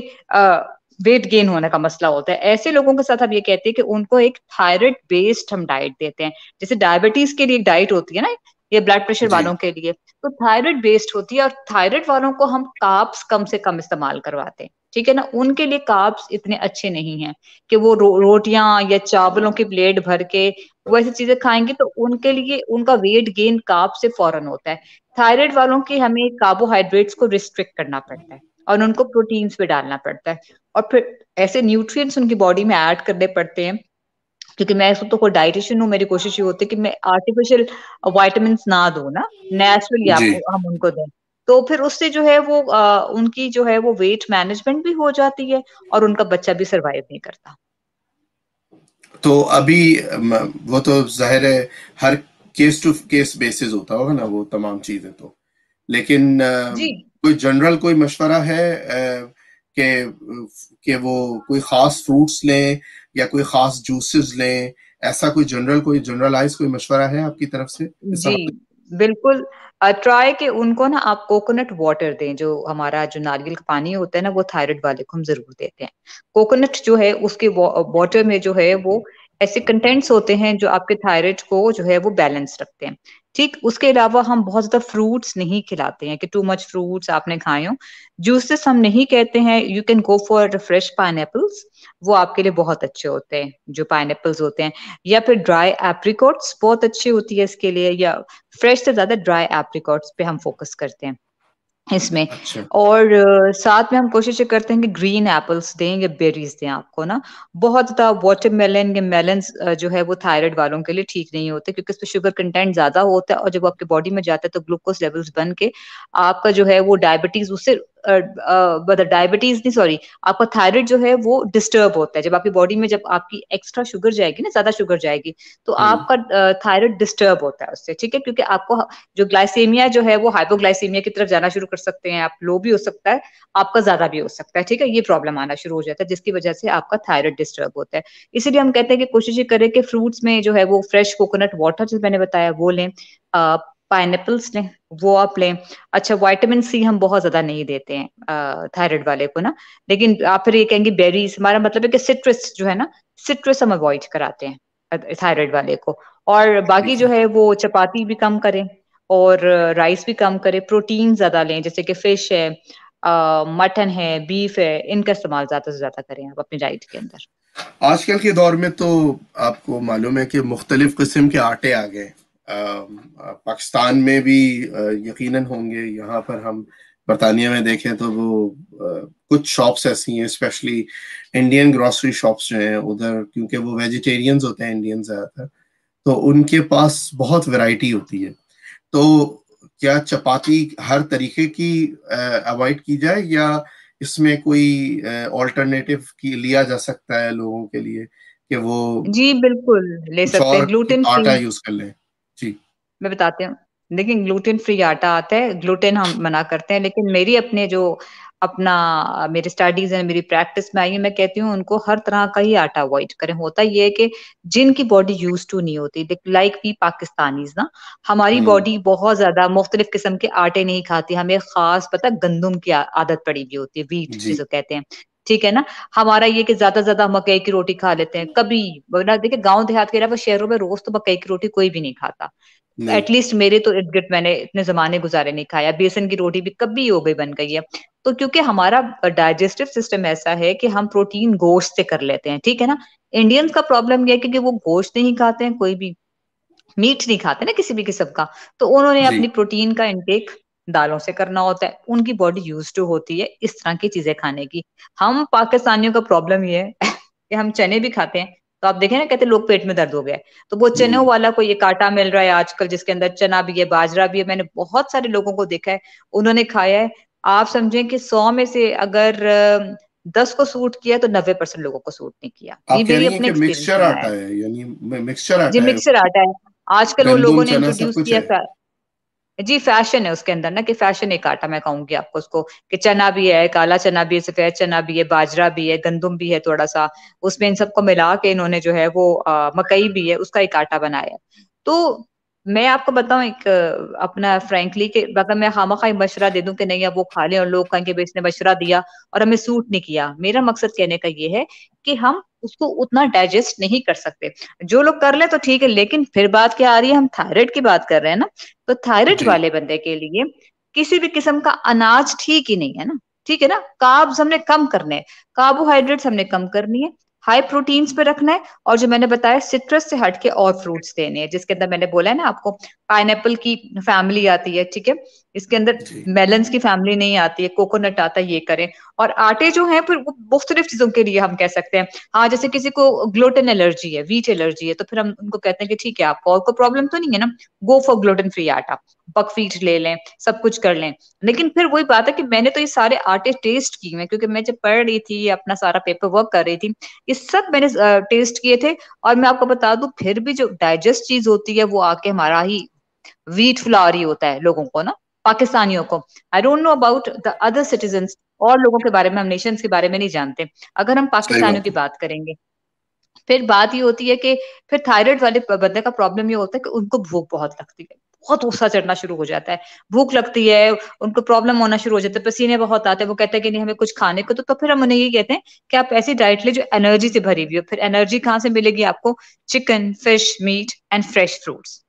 ویٹ گین ہونے کا مسئلہ ہوتا ہے. ایسے لوگوں کے ساتھ ہم یہ کہتے ہیں کہ ان کو ایک تھائرائڈ بیسڈ ہم ڈائٹ دیتے ہیں. جیسے ڈائبٹیز کے لیے ایک ڈائٹ ہوتی ہے نا، یہ بلڈ پریشر والوں کے لیے تو تھائرائڈ بیسڈ ہوتی ہے. اور تھائرائڈ والوں کو ہم کاربس کم سے کم استعمال کرواتے ہیں، ٹھیک ہے نا. ان کے لیے کاربس اتنے اچھے نہیں ہیں کہ وہ روٹیاں یا چاولوں کی پلیٹ بھر کے وہ ایسی چیزیں کھائیں گے، تو ان کے لیے ان کا ویٹ گین کارب سے فوراً ہوتا ہے. تھائرائڈ والوں کی ہمیں کاربوہائیڈریٹس کو ریسٹرکٹ کرنا پڑتا ہے، اور ان کو پروٹینز پہ ڈالنا پڑتا ہے، اور پھر ایسے نیوٹرینٹس ان کی باڈی میں ایڈ کرنے پڑتے ہیں. کیونکہ میں اس وقت تو کوئی ڈائٹیشین ہوں، میری کوشش یہ ہوتی ہے کہ میں آرٹیفیشل وائٹامنس نہ دوں نا، نیچرلی ہم ان کو دیں. تو پھر اس سے جو ہے وہ ان کی جو ہے وہ ویٹ مینجمنٹ بھی ہو جاتی ہے، اور ان کا بچہ بھی سروائیو نہیں کرتا. تو ابھی وہ تو ظاہر ہے ہر کیس ٹو کیس بیسز ہوتا ہوگا نا وہ تمام چیزیں تو، لیکن جی کوئی جنرل کوئی مشورہ ہے کہ وہ کوئی خاص فروٹس لیں یا کوئی خاص جوسز لیں؟ ایسا کوئی جنرلائز کوئی مشورہ ہے آپ کی طرف سے؟ جی بالکل. ٹرائی کہ ان کو نا آپ کوکونٹ واٹر دیں, جو ہمارا جو ناریل کا پانی ہوتا ہے نا وہ تھائرائڈ والے کو ہم ضرور دیتے ہیں. کوکونٹ جو ہے اس کے واٹر میں جو ہے وہ ایسے کنٹینٹس ہوتے ہیں جو آپ کے تھائرائڈ کو جو ہے وہ بیلنس رکھتے ہیں. ٹھیک, اس کے علاوہ ہم بہت زیادہ فروٹس نہیں کھلاتے ہیں کہ ٹو مچ فروٹس آپ نے کھائے ہوں. جوسز ہم نہیں کہتے ہیں, you can go for fresh pineapples, وہ آپ کے لیے بہت اچھے ہوتے ہیں جو پائن ایپلس ہوتے ہیں, یا پھر ڈرائی ایپریکوٹس بہت اچھی ہوتی ہے اس کے لیے, یا فریش سے زیادہ ڈرائی ایپریکوٹس پہ ہم فوکس کرتے ہیں اس میں. اچھا اور ساتھ میں ہم کوشش کرتے ہیں کہ گرین ایپلس دیں یا بیریز دیں آپ کو نا. بہت زیادہ واٹر میلن یا میلنس جو ہے وہ تھائرائڈ والوں کے لیے ٹھیک نہیں ہوتے, کیونکہ اس پہ شوگر کنٹینٹ زیادہ ہوتا ہے, اور جب آپ کے باڈی میں جاتا ہے تو گلوکوز لیولز بن کے آپ کا جو ہے وہ ڈائبٹیز, اس سے ڈائبٹیز نہیں سوری آپ کا تھائرائڈ جو ہے وہ ڈسٹرب ہوتا ہے. جب آپ کی باڈی میں جب آپ کی ایکسٹرا شوگر جائے گی نا, زیادہ شوگر جائے گی, تو آپ کا تھائرائڈ ڈسٹرب ہوتا ہے اس سے. ٹھیک ہے, کیونکہ آپ کو جو گلائسیمیا جو ہے وہ ہائپوگلائسیمیا کی طرف جانا شروع کر سکتے ہیں آپ, لو بھی ہو سکتا ہے, آپ کا زیادہ بھی ہو سکتا ہے. ٹھیک ہے, یہ پرابلم آنا شروع ہو جاتا ہے جس کی وجہ سے آپ کا تھائرائڈ ڈسٹرب ہوتا ہے. اسی لیے ہم کہتے ہیں کہ کوشش یہ کریں کہ فروٹس میں جو ہے وہ فریش کوکونٹ واٹر جو میں نے بتایا وہ لیں, پائن ایپلس لیں وہ آپ لیں. اچھا, وائٹامن سی ہم بہت زیادہ نہیں دیتے ہیں تھائرائڈ والے کو نا, لیکن آپ پھر یہ کہیں گے بیریز, ہمارا مطلب ہے کہ سٹرس جو ہے نا, سٹرس ہم اوائڈ کراتے ہیں تھائرائڈ والے کو. اور باقی جو ہے وہ چپاتی بھی کم کریں اور رائس بھی کم کریں, پروٹین زیادہ لیں جیسے کہ فش ہے, مٹن ہے, بیف ہے, ان کا استعمال زیادہ سے زیادہ کریں آپ اپنی ڈائٹ کے اندر. آج کل کے دور میں تو آپ کو معلوم ہے کہ مختلف قسم کے آٹے آ گئے. پاکستان میں بھی یقیناً ہوں گے, یہاں پر ہم برطانیہ میں دیکھیں تو وہ کچھ شاپس ایسی ہیں, اسپیشلی انڈین گروسری شاپس جو ہیں ادھر, کیونکہ وہ ویجیٹیرینز ہوتے ہیں انڈین زیادہ تر, تو ان کے پاس بہت ویرائٹی ہوتی ہے. تو کیا چپاتی ہر طریقے کی اوائڈ کی جائے, یا اس میں کوئی آلٹرنیٹو کی لیا جا سکتا ہے لوگوں کے لیے کہ وہ جی بالکل لے کچھ سکتے اور ہیں, گلوٹن آٹا فری. یوز کر لیں؟ جی میں بتاتے ہوں, دیکھیں گلوٹن فری آٹا آتا ہے, گلوٹن ہم منع کرتے ہیں, لیکن میری اپنے جو میری اسٹڈیز ہیں, میری پریکٹس میں آئی ہے, میں کہتی ہوں ان کو ہر طرح کا ہی آٹا اوائڈ کریں. ہوتا یہ ہے کہ جن کی باڈی یوز ٹو نہیں ہوتی, لائک وی پاکستانیز نا, ہماری باڈی بہت زیادہ مختلف قسم کے آٹے نہیں کھاتی, ہمیں خاص پتہ گندم کی عادت پڑی ہوئی ہوتی ہے, ویٹ جی جسے کہتے ہیں. ٹھیک ہے نا, ہمارا یہ کہ زیادہ سے زیادہ مکئی کی روٹی کھا لیتے ہیں کبھی, دیکھیں گاؤں دیہات کے علاوہ شہروں میں روز تو مکئی کی روٹی کوئی بھی نہیں کھاتا. نہیں ایٹ لیسٹ میرے تو ارد گرد میں نے اتنے زمانے گزارے نہیں کھایا. بیسن کی روٹی بھی کبھی ہو گئی بن گئی ہے, تو کیونکہ ہمارا ڈائجسٹو سسٹم ایسا ہے کہ ہم پروٹین گوشت سے کر لیتے ہیں. ٹھیک ہے نا, انڈینس کا پرابلم یہ ہے کہ وہ گوشت نہیں کھاتے ہیں, کوئی بھی میٹ نہیں کھاتے نا کسی بھی قسم کا, تو انہوں نے جی اپنی پروٹین کا انٹیک دالوں سے کرنا ہوتا ہے. ان کی باڈی یوز ٹو ہوتی ہے اس طرح کی چیزیں کھانے کی. ہم پاکستانیوں کا پرابلم یہ ہے کہ ہم چنے بھی کھاتے ہیں, تو آپ دیکھیں نا کہتے ہیں لوگ پیٹ میں درد ہو گیا, تو وہ چنوں والا کوئی ایک آٹا مل رہا ہے آج کل جس کے اندر چنا بھی ہے, باجرا بھی ہے. میں نے بہت سارے لوگوں کو دیکھا ہے, انہوں نے کھایا ہے. آپ سمجھیں کہ 100 میں سے اگر 10 کو سوٹ کیا تو 90% لوگوں کو سوٹ نہیں کیا. یہ آپ کہہ میری رہی ہیں اپنے کہ ایکسپیرینس مکسچر میں آیا آٹا ہے. ہے, یعنی مکسچر جی آٹا ہے, مکسر آٹا ہے آج کل, وہ گندم لوگوں نے چنا سب انٹروڈیوس کچھ کیا ہے. تھا. جی فیشن ہے اس کے اندر نا, کہ فیشن ایک آٹا میں کہوں گی آپ کو اس کو, کہ چنا بھی ہے, کالا چنا بھی ہے, سفید چنا بھی ہے, باجرا بھی ہے, گندم بھی ہے تھوڑا سا, اس میں ان سب کو ملا کے انہوں نے جو ہے وہ مکئی بھی ہے, اس کا ایک آٹا بنایا. تو میں آپ کو بتاؤں ایک اپنا فرینکلی کہ اگر میں خامخواہ مشورہ دے دوں کہ نہیں اب وہ کھا لیں, اور لوگ کہیں کہ اس نے مشورہ دیا اور ہمیں سوٹ نہیں کیا, میرا مقصد کہنے کا یہ ہے کہ ہم اس کو اتنا ڈائجسٹ نہیں کر سکتے. جو لوگ کر لیں تو ٹھیک ہے, لیکن پھر بات کیا آ رہی ہے, ہم تھائرائڈ کی بات کر رہے ہیں نا, تو تھائرائڈ جی والے بندے کے لیے کسی بھی قسم کا اناج ٹھیک ہی نہیں ہے نا. ٹھیک ہے نا, کاربز ہم نے کم کرنے, کاربوہائیڈریٹس ہم نے کم کرنی ہے, ہائی پروٹینز پہ رکھنا ہے, اور جو میں نے بتایا سٹرس سے ہٹ کے اور فروٹس دینے ہیں, جس کے اندر میں نے بولا ہے نا آپ کو پائن ایپل کی فیملی آتی ہے. ٹھیک ہے, اس کے اندر جی میلنس کی فیملی نہیں آتی ہے, کوکونٹ آتا ہے, یہ کریں. اور آٹے جو ہیں پھر وہ مختلف چیزوں کے لیے ہم کہہ سکتے ہیں. ہاں جیسے کسی کو گلوٹن الرجی ہے, ویٹ الرجی ہے, تو پھر ہم ان کو کہتے ہیں کہ ٹھیک ہے آپ کو اور کوئی پرابلم تو نہیں ہے نا, گو فار گلوٹن فری آٹا, بک ویٹ لے لیں, سب کچھ کر لیں. لیکن پھر وہی بات ہے کہ میں نے تو یہ سارے آٹے ٹیسٹ کیے ہیں, کیونکہ میں جب پڑھ رہی تھی اپنا سارا پیپر ورک کر رہی تھی, یہ سب میں نے ٹیسٹ کیے تھے. اور میں آپ کو بتا دوں پھر بھی جو ڈائجسٹ چیز ہوتی ہے وہ آ کے ہمارا ہی ویٹ فلاور ہی ہوتا ہے لوگوں کو نا, پاکستانیوں کو. I don't know about the other citizens, اور لوگوں کے بارے میں, ہم نیشنز کے بارے میں نہیں جانتے. اگر ہم صحیح پاکستانیوں کی ہے. بات کریں گے, پھر بات یہ ہوتی ہے کہ پھر تھائرائڈ والے بندے کا پرابلم یہ ہوتا ہے کہ ان کو بھوک بہت لگتی ہے, بہت غصہ چڑھنا شروع ہو جاتا ہے, بھوک لگتی ہے, ان کو پرابلم ہونا شروع ہو جاتا ہے, پسینے بہت آتے ہیں, وہ کہتے ہیں کہ نہیں ہمیں کچھ کھانے کو, تو پھر ہم انہیں یہ کہتے ہیں کہ آپ ایسی ڈائٹ لیں جو انرجی سے بھری ہوئی ہو. پھر انرجی کہاں سے ملے گی آپ کو؟ Chicken, fish, meat and fresh fruits.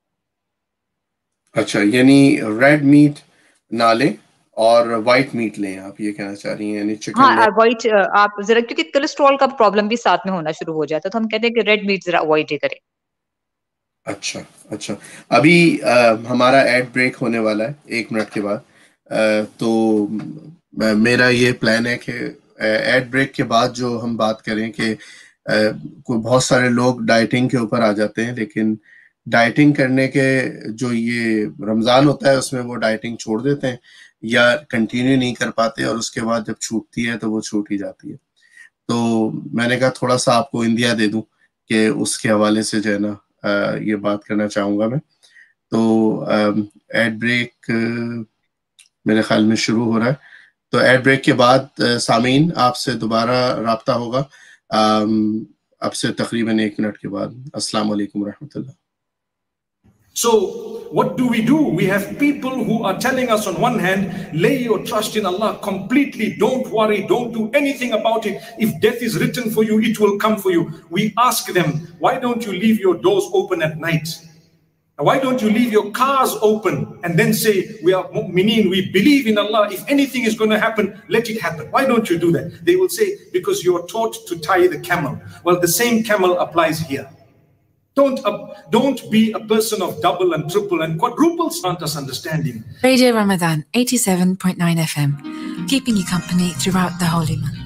اچھا, یعنی ریڈ میٹ نہ لیں اور وائٹ میٹ لیں, آپ یہ کہنا چاہ رہی ہیں, یعنی چکن ہاں لیں. اوائڈ آپ ذرا, کیونکہ کولیسٹرول کا پرابلم بھی ساتھ میں ہونا شروع ہو جاتا ہے, تو ہم کہتے ہیں کہ ریڈ میٹ ذرا اوائڈ ہی کریں. اچھا اچھا, ابھی ہمارا ایڈ بریک ہونے والا ہے 1 منٹ کے بعد, تو میرا یہ پلان ہے کہ ایڈ بریک کے بعد جو ہم بات کریں کہ بہت سارے لوگ ڈائٹنگ کے اوپر آ جاتے ہیں, لیکن ڈائٹنگ کرنے کے جو یہ رمضان ہوتا ہے اس میں وہ ڈائٹنگ چھوڑ دیتے ہیں یا کنٹینیو نہیں کر پاتے, اور اس کے بعد جب چھوٹتی ہے تو وہ چھوٹ ہی جاتی ہے. تو میں نے کہا تھوڑا سا آپ کو اندیا دے دوں کہ اس کے حوالے سے جو ہے نا یہ بات کرنا چاہوں گا میں. تو ایڈ بریک میرے خیال میں شروع ہو رہا ہے, تو ایڈ بریک کے بعد سامعین آپ سے دوبارہ رابطہ ہوگا اب سے تقریباً 1 منٹ کے بعد. السلام علیکم ورحمۃ اللہ. So what do? We have people who are telling us on one hand, lay your trust in Allah completely, don't worry, don't do anything about it. If death is written for you, it will come for you. We ask them, why don't you leave your doors open at night? Why don't you leave your cars open and then say, we are mu'mineen, we believe in Allah, if anything is going to happen, let it happen. Why don't you do that? They will say, because you are taught to tie the camel. Well, the same camel applies here. Don't be a person of double and triple and quadruple grant us understanding. Radio Ramadan 87.9 FM, keeping you company throughout the holy month.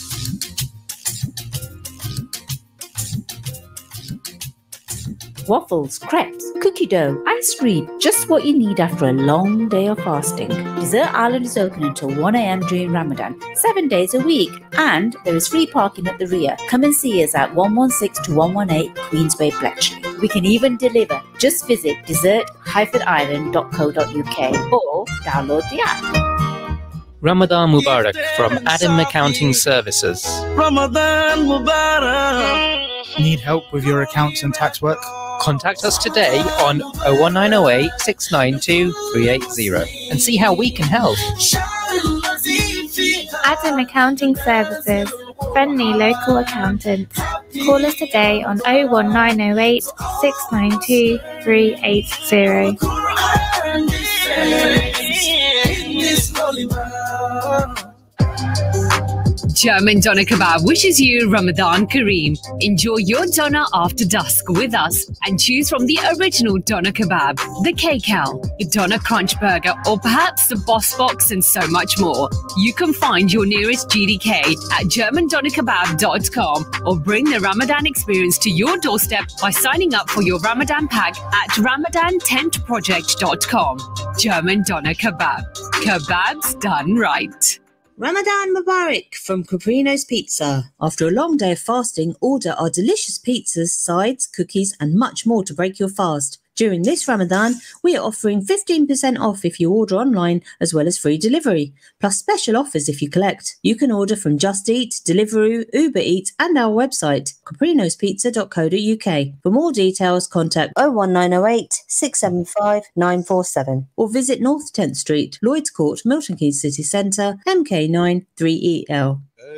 Waffles, crepes, cookie dough, ice cream, just what you need after a long day of fasting. Dessert Island is open until 1 a.m. during Ramadan, 7 days a week. And there is free parking at the rear. Come and see us at 116 to 118 Queensway, Bletchley. We can even deliver. Just visit dessertisland.co.uk or download the app. Ramadan Mubarak from Adam Accounting Services. Ramadan Mubarak. Need help with your accounts and tax work? Contact us today on 01908 692 380 and see how we can help. Adam Accounting Services, friendly local accountants. Call us today on 01908 692 380. German Doner Kebab wishes you Ramadan Kareem. Enjoy your doner after dusk with us and choose from the original Doner Kebab, the KCAL, the Doner Crunch Burger, or perhaps the Boss Box and so much more. You can find your nearest GDK at GermanDonerKebab.com or bring the Ramadan experience to your doorstep by signing up for your Ramadan pack at RamadanTentProject.com. German Doner Kebab. Kebabs done right. Ramadan Mubarak from Caprino's Pizza. After a long day of fasting, order our delicious pizzas, sides, cookies, and much more to break your fast. During this Ramadan, we are offering 15% off if you order online, as well as free delivery, plus special offers if you collect. You can order from Just Eat, Deliveroo, Uber Eats, and our website, caprinospizza.co.uk. For more details, contact 01908 675 947 or visit North 10th Street, Lloyd's Court, Milton Keynes City Centre, MK9 3EL.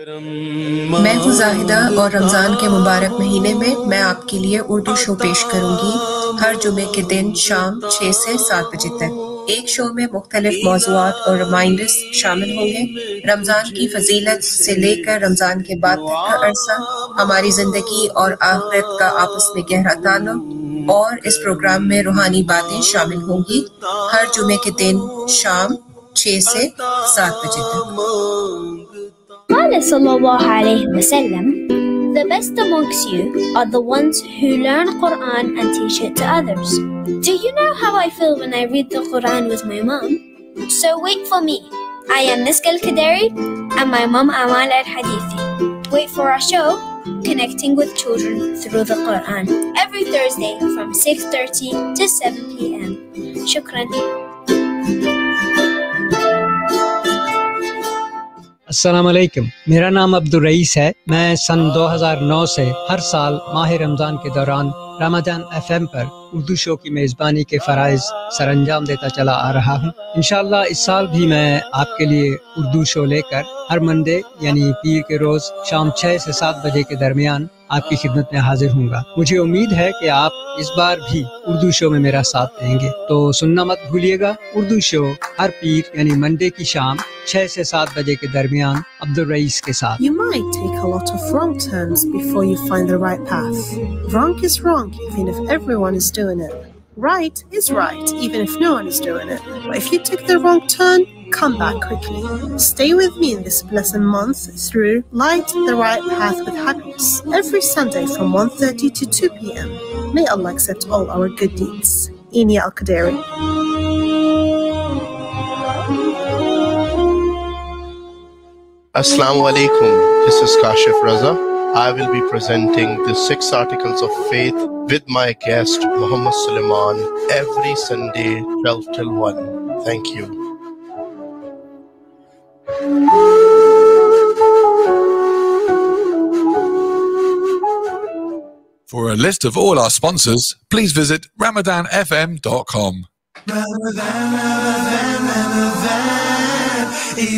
میں ہوں زاہدہ اور رمضان کے مبارک مہینے میں آپ کے لیے اردو شو پیش کروں گی ہر جمعے کے دن شام 6 سے 7 بجے تک. ایک شو میں مختلف موضوعات اور ریمائنڈرز شامل ہوں گے. رمضان کی فضیلت سے لے کر رمضان کے بعد تک کا عرصہ، ہماری زندگی اور آخرت کا آپس میں گہرا تعلق، اور اس پروگرام میں روحانی باتیں شامل ہوں گی ہر جمعے کے دن شام 6 سے 7 بجے تک. قال صلى الله عليه وسلم, the best amongst you are the ones who learn Quran and teach it to others. Do you know how I feel when I read the Quran with my mom? So wait for me. I am Miska Al-Kadari and my mom Amal Al-Hadithi. Wait for our show, Connecting with Children Through the Quran, every Thursday from 6:30 to 7 p.m. Shukran. السلام علیکم، میرا نام عبدالرئیس ہے. میں سن 2009 سے ہر سال ماہ رمضان کے دوران رمضان ایف ایم پر اردو شو کی میزبانی کے فرائض سر انجام دیتا چلا آ رہا ہوں. انشاءاللہ اس سال بھی میں آپ کے لیے اردو شو لے کر ہر منڈے یعنی پیر کے روز شام 6 سے 7 بجے کے درمیان آپ کی خدمت میں حاضر ہوں گا. مجھے امید ہے کہ آپ اس بار بھی اردو شو میں میرا ساتھ دیں گے، تو سننا مت بھولیے گا. اردو شو ہر پیر یعنی منڈے کی شام 6 سے 7 بجے کے درمیان عبدالرئیس کے ساتھ. You might take a lot of wrong turns before you find the right path. Wrong is wrong even if everyone is doing it. Right is right even if no one is doing it. But if you take the wrong turn, come back quickly. Stay with me in this blessed month through Light the Right Path with Happiness every Sunday from 1:30 to 2 p.m. May Allah accept all our good deeds. Ini Al-Qadari. Assalamu alaikum. This is Kashif Raza. I will be presenting the 6 articles of faith with my guest Muhammad Sulaiman every Sunday 12 till 1. Thank you. For a list of all our sponsors, please visit ramadanfm.com. Ramadan, Ramadan, Ramadan,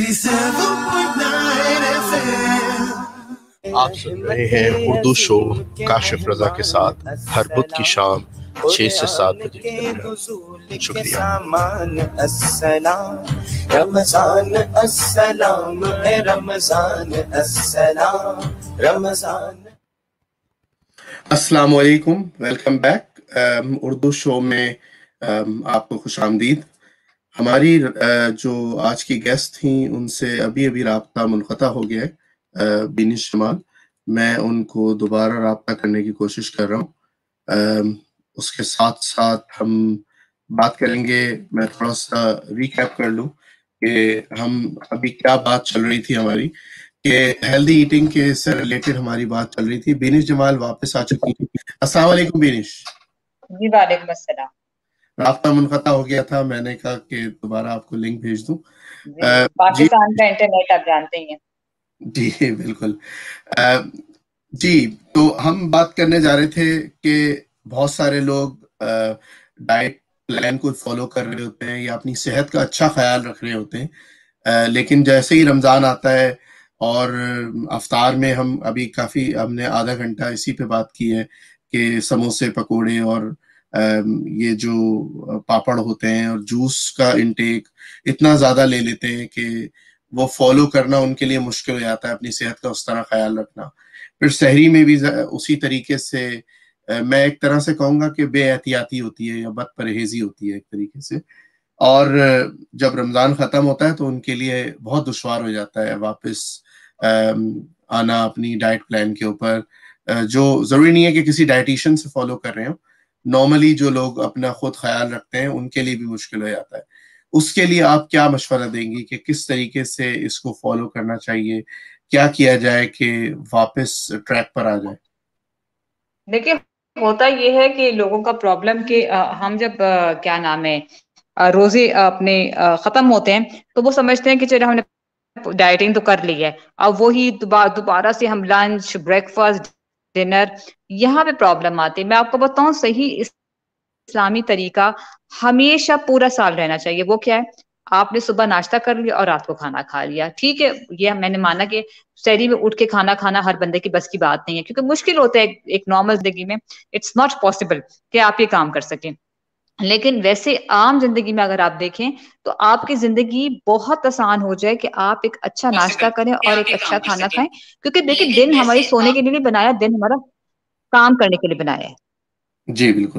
87.9 FM. آپ سن رہے ہیں اردو شو کاشف رضا کے ساتھ ہر بدھ کی شام 6 سے 7 بجے کے درمیان. شکریہ. السلام رمضان السلام اے رمضان السلام رمضان. السلام علیکم، ویلکم بیک. اردو شو میں آپ کو خوش آمدید. ہماری جو آج کی گیسٹ تھیں ان سے ابھی رابطہ منقطع ہو گیا ہے. بینش جمال، میں ان کو دوبارہ رابطہ کرنے کی کوشش کر رہا ہوں. اس کے ساتھ ساتھ ہم بات کریں گے. میں تھوڑا سا ریکیپ کر لوں کہ ہم ابھی کیا بات چل رہی تھی ہماری، کہ ہیلدی ایٹنگ کے سے ریلیٹڈ ہماری بات چل رہی تھی. بینش جمال واپس آ چکی ہیں. السلام علیکم بینش. جی وعلیکم السلام. رابطہ منقطع ہو گیا تھا، میں نے کہا کہ دوبارہ آپ کو لنک بھیج دوں. پاکستان کا انٹرنیٹ آپ جانتے ہی ہیں. جی بالکل. جی تو ہم بات کرنے جا رہے تھے کہ بہت سارے لوگ ڈائٹ پلان کو فالو کر رہے ہوتے ہیں یا اپنی صحت کا اچھا خیال رکھ رہے ہوتے ہیں، لیکن جیسے ہی رمضان آتا ہے اور افطار میں ہم نے آدھا گھنٹہ اسی پہ بات کی ہے کہ سموسے پکوڑے اور یہ جو پاپڑ ہوتے ہیں اور جوس کا انٹیک اتنا زیادہ لے لیتے ہیں کہ وہ فالو کرنا ان کے لیے مشکل ہو جاتا ہے، اپنی صحت کا اس طرح خیال رکھنا. پھر سحری میں بھی اسی طریقے سے میں ایک طرح سے کہوں گا کہ بے احتیاطی ہوتی ہے یا بد پرہیزی ہوتی ہے ایک طریقے سے. اور جب رمضان ختم ہوتا ہے تو ان کے لیے بہت دشوار ہو جاتا ہے واپس آنا اپنی ڈائٹ پلان کے اوپر، جو ضروری نہیں ہے کہ کسی ڈائٹیشین سے فالو کر رہے ہوں. نارملی جو لوگ اپنا خود خیال رکھتے ہیں ان کے لیے بھی مشکل ہو جاتا ہے. اس کے لیے آپ کیا مشورہ دیں گی کہ کس طریقے سے اس کو فالو کرنا چاہیے، کیا کیا جائے کہ واپس ٹریک پر آ جائے؟ دیکھیے ہوتا یہ ہے کہ لوگوں کا پرابلم کہ ہم جب کیا نام ہے روزے اپنے ختم ہوتے ہیں تو وہ سمجھتے ہیں کہ چلو ہم نے ڈائٹنگ تو کر لی ہے، اب وہی دوبارہ سے ہم لنچ بریک فاسٹ ڈنر، یہاں پہ پرابلم آتی ہے. میں آپ کو بتاؤں صحیح اسلامی طریقہ ہمیشہ پورا سال رہنا چاہیے. وہ کیا ہے، آپ نے صبح ناشتہ کر لیا اور رات کو کھانا کھا لیا، ٹھیک ہے. یہ میں نے مانا کہ سحری میں اٹھ کے کھانا کھانا ہر بندے کی بس کی بات نہیں ہے، کیونکہ مشکل ہوتا ہے ایک نارمل زندگی میں. اٹس ناٹ پاسبل کہ آپ یہ کام کر سکیں. لیکن ویسے عام زندگی میں اگر آپ دیکھیں تو آپ کی زندگی بہت آسان ہو جائے کہ آپ ایک اچھا ناشتہ کریں اور ایک اچھا کھانا کھائیں. کیونکہ دیکھیں دن ہماری سونے کے لیے نہیں بنایا، دن ہمارا کام کرنے کے لیے بنایا ہے. جی بالکل.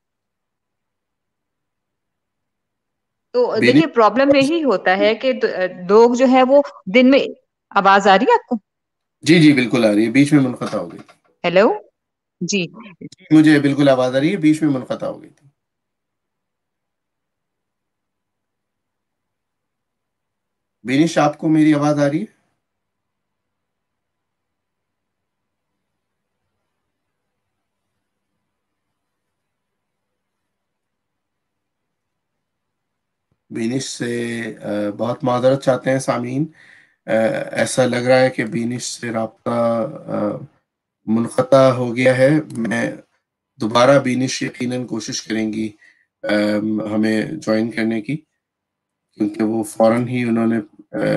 تو دیکھیے پرابلم یہی ہوتا ہے کہ لوگ جو ہے وہ دن میں، آواز آ رہی ہے آپ کو؟ جی جی بالکل آ رہی ہے، بیچ میں منقطع ہو گئی. ہیلو جی مجھے بالکل آواز آ رہی ہے، بیچ میں منقطع ہو گئی تھی. بینش آپ کو میری آواز آ رہی ہے؟ بینش سے بہت معذرت چاہتے ہیں سامعین ایسا لگ رہا ہے کہ بینش سے رابطہ منقطع ہو گیا ہے. میں دوبارہ بینش یقیناً کوشش کریں گی ہمیں جوائن کرنے کی، کیونکہ وہ فوراً ہی انہوں نے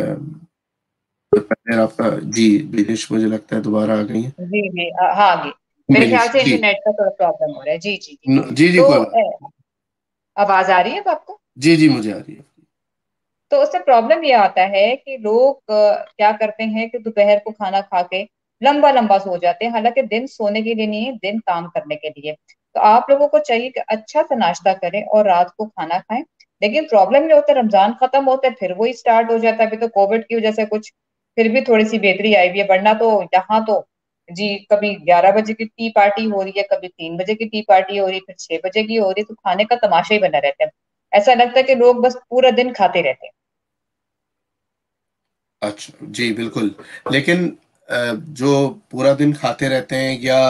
پہلے رابطہ. جی بینش مجھے لگتا ہے دوبارہ آ گئی ہیں. جی جی ہاں جی، میرے خیال سے جی انٹرنیٹ کا تھوڑا پرابلم ہو رہا ہے. جی جی جی جی تو کوئی بات. آواز آ رہی ہے اب آپ کو؟ جی جی مجھے آ رہی ہے. تو اس سے پرابلم یہ آتا ہے کہ لوگ کیا کرتے ہیں کہ دوپہر کو کھانا کھا کے لمبا لمبا سو جاتے ہیں، حالانکہ دن سونے کے لیے نہیں ہے، دن کام کرنے کے لیے. تو آپ لوگوں کو چاہیے کہ اچھا سا ناشتہ کریں اور رات کو کھانا کھائیں. لیکن پرابلم یہ ہوتا ہے رمضان ختم ہوتا ہے پھر وہی اسٹارٹ ہو جاتا ہے. ابھی تو کووڈ کی وجہ سے کچھ پھر بھی تھوڑی سی بہتری آئی ہوئی ہے، ورنہ تو یہاں تو جی کبھی 11 بجے کی ٹی پارٹی ہو رہی ہے، کبھی 3 بجے کی ٹی پارٹی ہو رہی ہے، پھر 6 بجے کی ہو رہی ہے. تو کھانے کا تماشا ہی بنا رہتا ہے، ایسا لگتا ہے کہ لوگ بس پورا دن کھاتے رہتے ہیں. اچھا جی بالکل. لیکن جو پورا دن کھاتے رہتے ہیں یا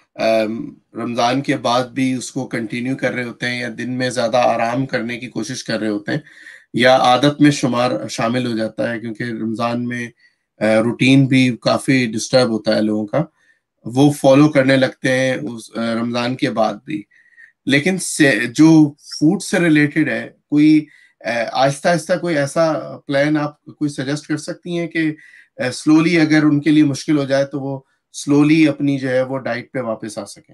رمضان کے بعد بھی اس کو کنٹینیو کر رہے ہوتے ہیں، یا دن میں زیادہ آرام کرنے کی کوشش کر رہے ہوتے ہیں، یا عادت میں شامل ہو جاتا ہے، کیونکہ رمضان میں روٹین بھی کافی ڈسٹرب ہوتا ہے لوگوں کا، وہ فالو کرنے لگتے ہیں اس رمضان کے بعد بھی. لیکن جو فوڈ سے ریلیٹڈ ہے، کوئی آہستہ آہستہ کوئی ایسا پلان آپ کوئی سجیسٹ کر سکتی ہیں کہ سلولی اگر ان کے لیے مشکل ہو جائے تو وہ سلولی اپنی جو ہے وہ ڈائٹ پہ واپس آ سکیں؟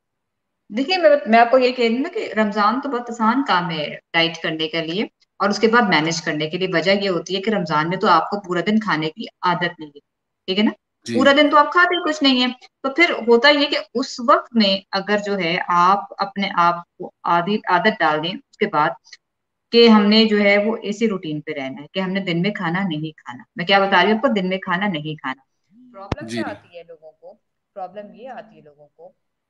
دیکھیے میں آپ کو یہ کہہ رہی ہوں نا کہ رمضان تو بہت آسان کام ہے ڈائٹ کرنے کے لیے اور اس کے بعد مینج کرنے کے لیے. وجہ یہ ہوتی ہے کہ رمضان میں تو آپ کو پورا دن کھانے کی عادت نہیں ہے، ٹھیک ہے نا؟ پورا دن تو آپ کھاتے ہی کچھ نہیں ہے. تو پھر ہوتا یہ کہ اس وقت میں اگر جو ہے آپ اپنے آپ کو عادت ڈال دیں اس کے بعد کہ ہم نے جو ہے وہ اسی روٹین پہ رہنا ہے کہ ہم نے دن میں کھانا نہیں کھانا. میں کیا بتا رہی ہوں آپ کو، دن میں کھانا نہیں کھانا. پرابلم کیا آتی ہے لوگوں کو؟ پرابلم یہ آتی ہے لوگوں کو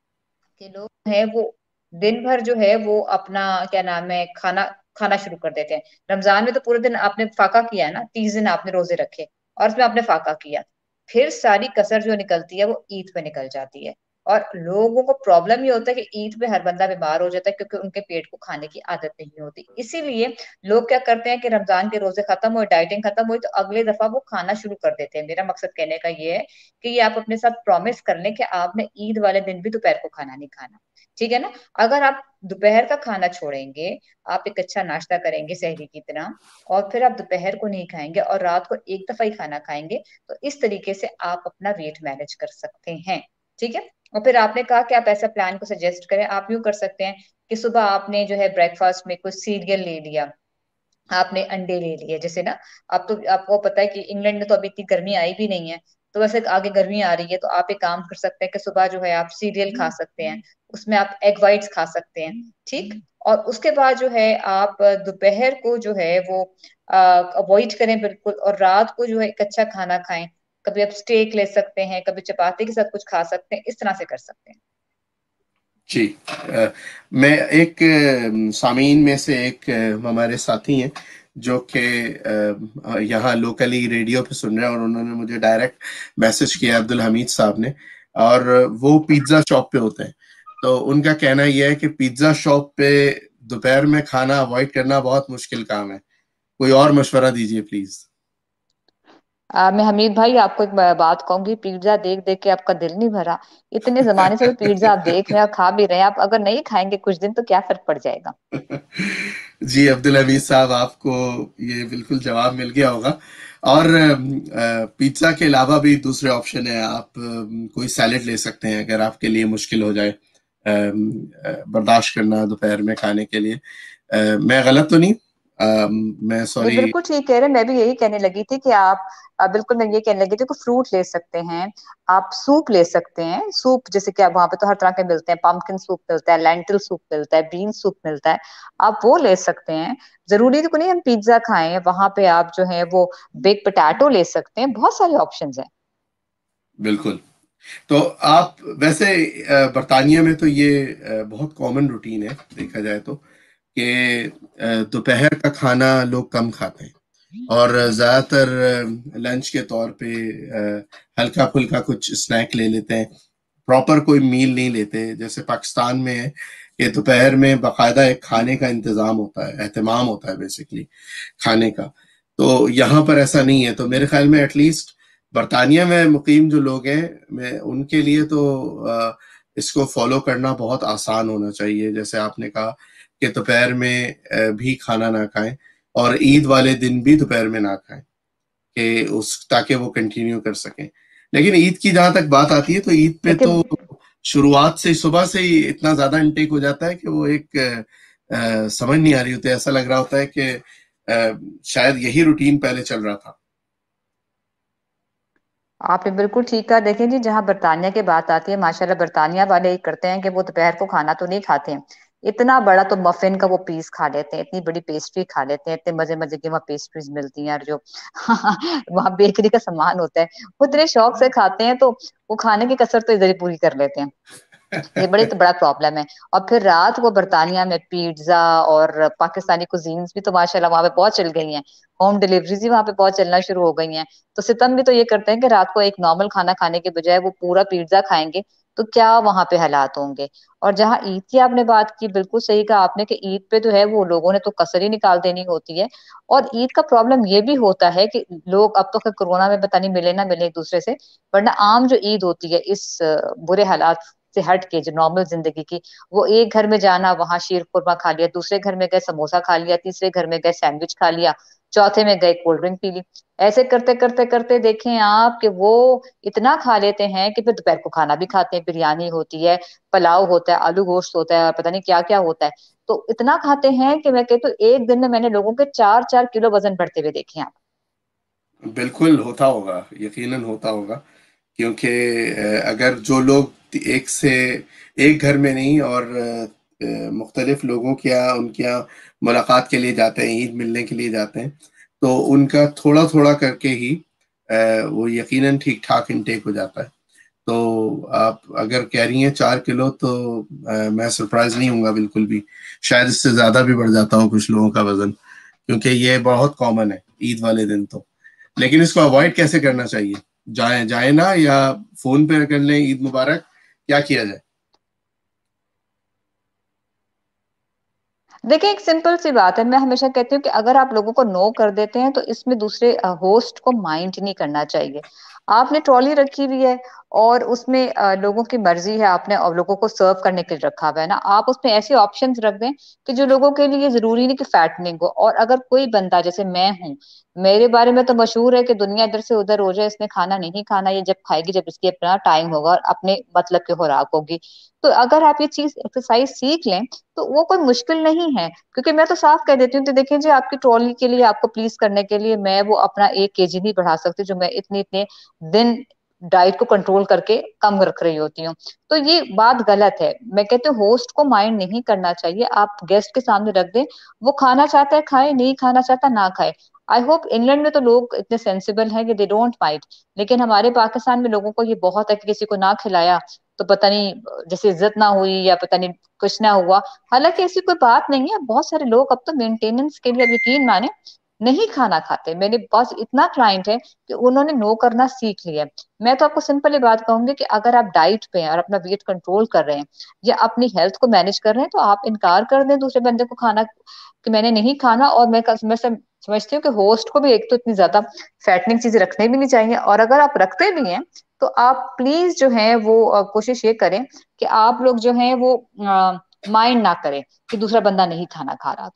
کہ لوگ ہیں وہ دن بھر جو ہے وہ اپنا کیا نام ہے کھانا شروع کر دیتے ہیں. رمضان میں تو پورے دن آپ نے فاقہ کیا ہے نا، 30 دن آپ نے روزے رکھے اور اس میں آپ نے فاقہ کیا، پھر ساری کسر جو نکلتی ہے وہ عید پہ نکل جاتی ہے. اور لوگوں کو پرابلم یہ ہوتا ہے کہ عید پہ ہر بندہ بیمار ہو جاتا ہے کیونکہ ان کے پیٹ کو کھانے کی عادت نہیں ہوتی. اسی لیے لوگ کیا کرتے ہیں کہ رمضان کے روزے ختم ہوئے، ڈائٹنگ ختم ہوئی تو اگلے دفعہ وہ کھانا شروع کر دیتے ہیں. میرا مقصد کہنے کا یہ ہے کہ یہ آپ اپنے ساتھ پرومس کر لیں کہ آپ نے عید والے دن بھی دوپہر کو کھانا نہیں کھانا، ٹھیک ہے نا؟ اگر آپ دوپہر کا کھانا چھوڑیں گے، آپ ایک اچھا ناشتہ کریں گے سحری کی طرح، اور پھر آپ دوپہر کو نہیں کھائیں گے اور رات کو ایک دفعہ ہی کھانا کھائیں گے، تو اس طریقے سے آپ اپنا ویٹ مینج کر سکتے ہیں، ٹھیک ہے؟ اور پھر آپ نے کہا کہ آپ ایسا پلان کو سجیسٹ کریں. آپ یوں کر سکتے ہیں کہ صبح آپ نے جو ہے بریک فاسٹ میں کوئی سیریل لے لیا، آپ نے انڈے لے لیے. جیسے نا آپ کو پتا ہے کہ انگلینڈ میں تو ابھی اتنی گرمی آئی بھی نہیں ہے، تو ویسے آگے گرمی آ رہی ہے، تو آپ ایک کام کر سکتے ہیں کہ صبح جو ہے آپ سیریل کھا سکتے ہیں، اس میں آپ ایگ وائٹس کھا سکتے ہیں، ٹھیک؟ اور اس کے بعد جو ہے آپ دوپہر کو جو ہے وہ اوائڈ کریں بالکل، اور رات کو جو ہے ایک اچھا کھانا کھائیں. کبھی آپ اسٹیک لے سکتے ہیں، کبھی چپاتی کے ساتھ کچھ کھا سکتے ہیں، اس طرح سے کر سکتے ہیں. جی میں ایک سامعین میں سے ایک ہمارے ساتھی ہیں جو کہ یہاں لوکلی ریڈیو پہ سن رہے ہیں، اور انہوں نے مجھے ڈائریکٹ میسج کیا، عبدالحمید صاحب نے، اور وہ پیزا شاپ پہ ہوتے ہیں. تو ان کا کہنا یہ ہے کہ پیزا شاپ پہ دوپہر میں کھانا اوائڈ کرنا بہت مشکل کام ہے. کوئی اور مشورہ دیجیے پلیز. میں حمید بھائی آپ کو ایک بات کہوں گی، پیزا دیکھ دیکھ کے آپ کا دل نہیں بھرا؟ اتنے زمانے سے پیزا آپ دیکھ رہے ہیں اور کھا بھی رہے ہیں، آپ اگر نہیں کھائیں گے کچھ دن تو کیا فرق پڑ جائے گا؟ جی عبدالحمید صاحب، آپ کو یہ بالکل جواب مل گیا ہوگا. اور پیزا کے علاوہ بھی دوسرے آپشن ہیں. آپ کوئی سیلڈ لے سکتے ہیں اگر آپ کے لیے مشکل ہو جائے برداشت کرنا دوپہر میں کھانے کے لیے. میں غلط تو نہیں؟ میں سوری. بالکل ٹھیک کہہ رہے ہیں، میں بھی یہی کہنے لگی تھی کہ آپ بالکل، میں یہ کہنے لگی تھی کہ فروٹ لے سکتے ہیں، آپ سوپ لے سکتے ہیں. سوپ جیسے کہ وہاں پہ تو ہر طرح کے ملتے ہیں، پمکن سوپ ملتا ہے، لینٹل سوپ ملتا ہے، بین سوپ ملتا ہے، آپ وہ لے سکتے ہیں. ضروری تو نہیں ہم پیزا کھائیں، وہاں پہ آپ جو ہے وہ بیک پوٹیٹو لے سکتے ہیں. بہت سارے آپشنز ہیں. بالکل. تو آپ ویسے برطانیہ میں تو یہ بہت کامن روٹین ہے دیکھا جائے تو، کہ دوپہر کا کھانا لوگ کم کھاتے ہیں اور زیادہ تر لنچ کے طور پہ ہلکا پھلکا کچھ اسنیک لے لیتے ہیں، پراپر کوئی میل نہیں لیتے. جیسے پاکستان میں ہے کہ دوپہر میں باقاعدہ ایک کھانے کا انتظام ہوتا ہے، اہتمام ہوتا ہے بیسیکلی کھانے کا. تو یہاں پر ایسا نہیں ہے. تو میرے خیال میں ایٹ لیسٹ برطانیہ میں مقیم جو لوگ ہیں ان کے لیے تو اس کو فالو کرنا بہت آسان ہونا چاہیے. جیسے آپ نے کہا کہ دوپہر میں بھی کھانا نہ کھائیں اور عید والے دن بھی دوپہر میں نہ کھائیں کہ تاکہ وہ کنٹینیو کر سکیں. لیکن عید کی جہاں تک بات آتی ہے تو عید پہ تو شروعات سے صبح سے ہی اتنا زیادہ انٹیک ہو جاتا ہے کہ وہ ایک سمجھ نہیں آ رہی ہوتی. ایسا لگ رہا ہوتا ہے کہ شاید یہی روٹین پہلے چل رہا تھا. آپ نے بالکل ٹھیک کہا. دیکھیں جی جہاں برطانیہ کی بات آتی ہے ماشاءاللہ برطانیہ والے یہ کرتے ہیں کہ وہ دوپہر کو کھانا تو نہیں کھاتے ہیں. اتنا بڑا تو مفن کا وہ پیس کھا لیتے ہیں, اتنی بڑی پیسٹری کھا لیتے ہیں, اتنے مزے مزے کی وہاں پیسٹریز ملتی ہیں اور جو وہاں بیکری کا سامان ہوتا ہے وہ اتنے شوق سے کھاتے ہیں تو وہ کھانے کی کثرت تو ادھر ہی پوری کر لیتے ہیں. یہ بڑی تو بڑا پرابلم ہے. اور پھر رات کو برطانیہ میں پیزا اور پاکستانی کوزینز بھی تو ماشاءاللہ وہاں پہ بہت چل گئی ہیں. ہوم ڈیلیوریز بھی وہاں پہ بہت چلنا شروع ہو گئی ہیں. تو ستم بھی تو یہ کرتے ہیں کہ رات کو ایک نارمل کھانا کھانے کے بجائے وہ پورا پیزا کھائیں گے تو کیا وہاں پہ حالات ہوں گے. اور جہاں عید کی آپ نے بات کی بالکل صحیح کہا آپ نے کہ عید پہ جو ہے وہ لوگوں نے تو کسر ہی نکال دینی ہوتی ہے. اور عید کا پرابلم یہ بھی ہوتا ہے کہ لوگ اب تو کورونا میں پتہ نہیں ملے نہ ملے ایک دوسرے سے, ورنہ عام جو عید ہوتی ہے اس برے حالات سے ہٹ کے جو نارمل زندگی کی, وہ ایک گھر میں جانا وہاں شیر قورمہ کھا لیا, دوسرے گھر میں گئے سموسہ کھا لیا, تیسرے گھر میں گئے سینڈوچ کھا لیا, چوتھے میں گئے کولڈ ڈرنک پی لی. ایسے کرتے کرتے کرتے دیکھیں آپ کہ وہ اتنا کھا لیتے ہیں کہ پھر دوپہر کو کھانا بھی کھاتے ہیں. بریانی ہوتی ہے, پلاؤ ہوتا ہے, آلو گوشت ہوتا ہے, پتہ نہیں کیا کیا ہوتا ہے. تو اتنا کھاتے ہیں کہ میں کہتی ہوں ایک دن میں نے لوگوں کے 4-4 کلو وزن بڑھتے ہوئے دیکھے ہیں. بالکل ہوتا ہوگا, یقیناً ہوتا ہوگا, کیونکہ اگر جو لوگ ایک گھر میں نہیں اور مختلف لوگوں کے یہاں ان کے یہاں ملاقات کے لیے جاتے ہیں, عید ملنے کے لیے جاتے ہیں, تو ان کا تھوڑا تھوڑا کر کے ہی وہ یقیناً ٹھیک ٹھاک انٹیک ہو جاتا ہے. تو آپ اگر کہہ رہی ہیں 4 کلو تو میں سرپرائز نہیں ہوں گا بالکل بھی. شاید اس سے زیادہ بھی بڑھ جاتا ہوں کچھ لوگوں کا وزن, کیونکہ یہ بہت کامن ہے عید والے دن. تو لیکن اس کو اوائڈ کیسے کرنا چاہیے؟ جائیں نا, یا فون پہ کر لیں عید مبارک, کیا کیا جائے؟ دیکھیں ایک سمپل سی بات ہے, میں ہمیشہ کہتی ہوں کہ اگر آپ لوگوں کو نو کر دیتے ہیں تو اس میں دوسرے ہوسٹ کو مائنڈ نہیں کرنا چاہیے. آپ نے ٹرالی رکھی ہوئی ہے اور اس میں لوگوں کی مرضی ہے, آپ نے لوگوں کو سرو کرنے کے لیے رکھا ہوا ہے نا, آپ اس میں ایسے آپشنز رکھ دیں کہ جو لوگوں کے لیے ضروری نہیں کہ فیٹنگ ہو. اور اگر کوئی بندہ جیسے میں ہوں, میرے بارے میں تو مشہور ہے کہ دنیا ادھر سے ادھر ہو جائے, اس نے کھانا نہیں کھانا, یہ جب کھائے گی جب اس کی اپنا ٹائم ہوگا اور اپنے مطلب کی خوراک ہوگی. تو اگر آپ یہ چیز ایکسرسائز سیکھ لیں تو وہ کوئی مشکل نہیں ہے. کیونکہ میں تو صاف کہہ دیتی ہوں کہ دیکھیں جی آپ کی ٹرالی کے لیے, آپ کو پلیز کرنے کے لیے میں وہ اپنا 1 kg نہیں بڑھا سکتی جو میں اتنے دن ڈائٹ کو کنٹرول کر کے کم رکھ رہی ہوتی ہوں. تو یہ بات غلط ہے. میں کہتی ہوں ہوسٹ کو مائنڈ نہیں کرنا چاہیے, آپ گیسٹ کے سامنے رکھ دیں, وہ کھانا چاہتا ہے کھائے, نہیں کھانا چاہتا نہ کھائے. آئی ہوپ انگلینڈ میں تو لوگ اتنے سینسیبل ہیں کہ دے ڈونٹ مائنڈ, لیکن ہمارے پاکستان میں لوگوں کو یہ بہت ہے کہ کسی کو نہ کھلایا تو پتہ نہیں جیسے عزت نہ ہوئی یا پتہ نہیں کچھ نہ ہوا. حالانکہ ایسی کوئی بات نہیں ہے. بہت سارے لوگ اب تو مینٹیننس کے لیے یقین مانے نہیں کھانا کھاتے. میرے پاس اتنا کلائنٹ ہے کہ انہوں نے نو کرنا سیکھ لیا. میں تو آپ کو سمپل بات کہوں گی کہ اگر آپ ڈائٹ پہ ہیں اور اپنا ویٹ کنٹرول کر رہے ہیں یا اپنی ہیلتھ کو مینج کر رہے ہیں تو آپ انکار کر دیں دوسرے بندے کو کھانا کہ میں نے نہیں کھانا. اور میں سمجھتی ہوں کہ ہوسٹ کو بھی ایک تو اتنی زیادہ فیٹنگ چیزیں رکھنے بھی نہیں چاہیے, اور اگر آپ رکھتے بھی ہیں تو آپ پلیز جو ہے وہ کوشش یہ کریں کہ آپ لوگ جو ہیں وہ مائنڈ نہ کریں کہ دوسرا بندہ نہیں کھانا کھا رہا. تو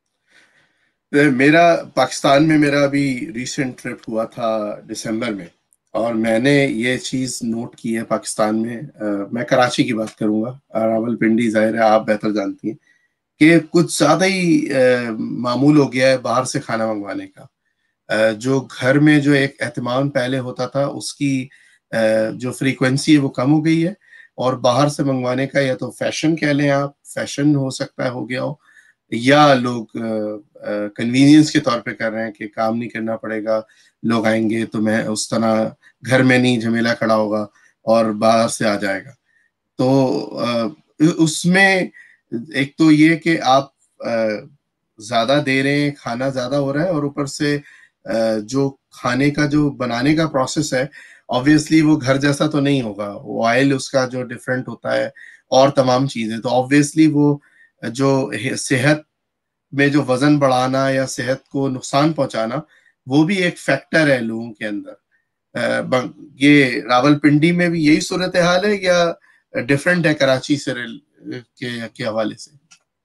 میرا پاکستان میں میرا ابھی ریسنٹ ٹرپ ہوا تھا دسمبر میں, اور میں نے یہ چیز نوٹ کی ہے پاکستان میں. میں کراچی کی بات کروں گا, راول پنڈی ظاہر ہے آپ بہتر جانتی ہیں کہ کچھ زیادہ ہی معمول ہو گیا ہے باہر سے کھانا منگوانے کا. جو گھر میں جو ایک اہتمام پہلے ہوتا تھا اس کی جو فریکوینسی ہے وہ کم ہو گئی ہے, اور باہر سے منگوانے کا یا تو فیشن کہہ لیں آپ, فیشن ہو سکتا ہے ہو گیا ہو, یا لوگ کنوینئنس کے طور پہ کر رہے ہیں کہ کام نہیں کرنا پڑے گا, لوگ آئیں گے تو میں اس طرح گھر میں نہیں جھمیلا کھڑا ہوگا اور باہر سے آ جائے گا. تو اس میں ایک تو یہ کہ آپ زیادہ دے رہے ہیں, کھانا زیادہ ہو رہا ہے, اور اوپر سے جو کھانے کا جو بنانے کا پروسیس ہے آبویسلی وہ گھر جیسا تو نہیں ہوگا. آئل اس کا جو ڈفرینٹ ہوتا ہے اور تمام چیزیں, تو آبویسلی وہ جو صحت میں جو وزن بڑھانا یا صحت کو نقصان پہنچانا وہ بھی ایک فیکٹر ہے لوگوں کے اندر. یہ راولپنڈی میں بھی یہی صورتحال ہے یا ڈفرینٹ ہے کراچی سے کے حوالے سے؟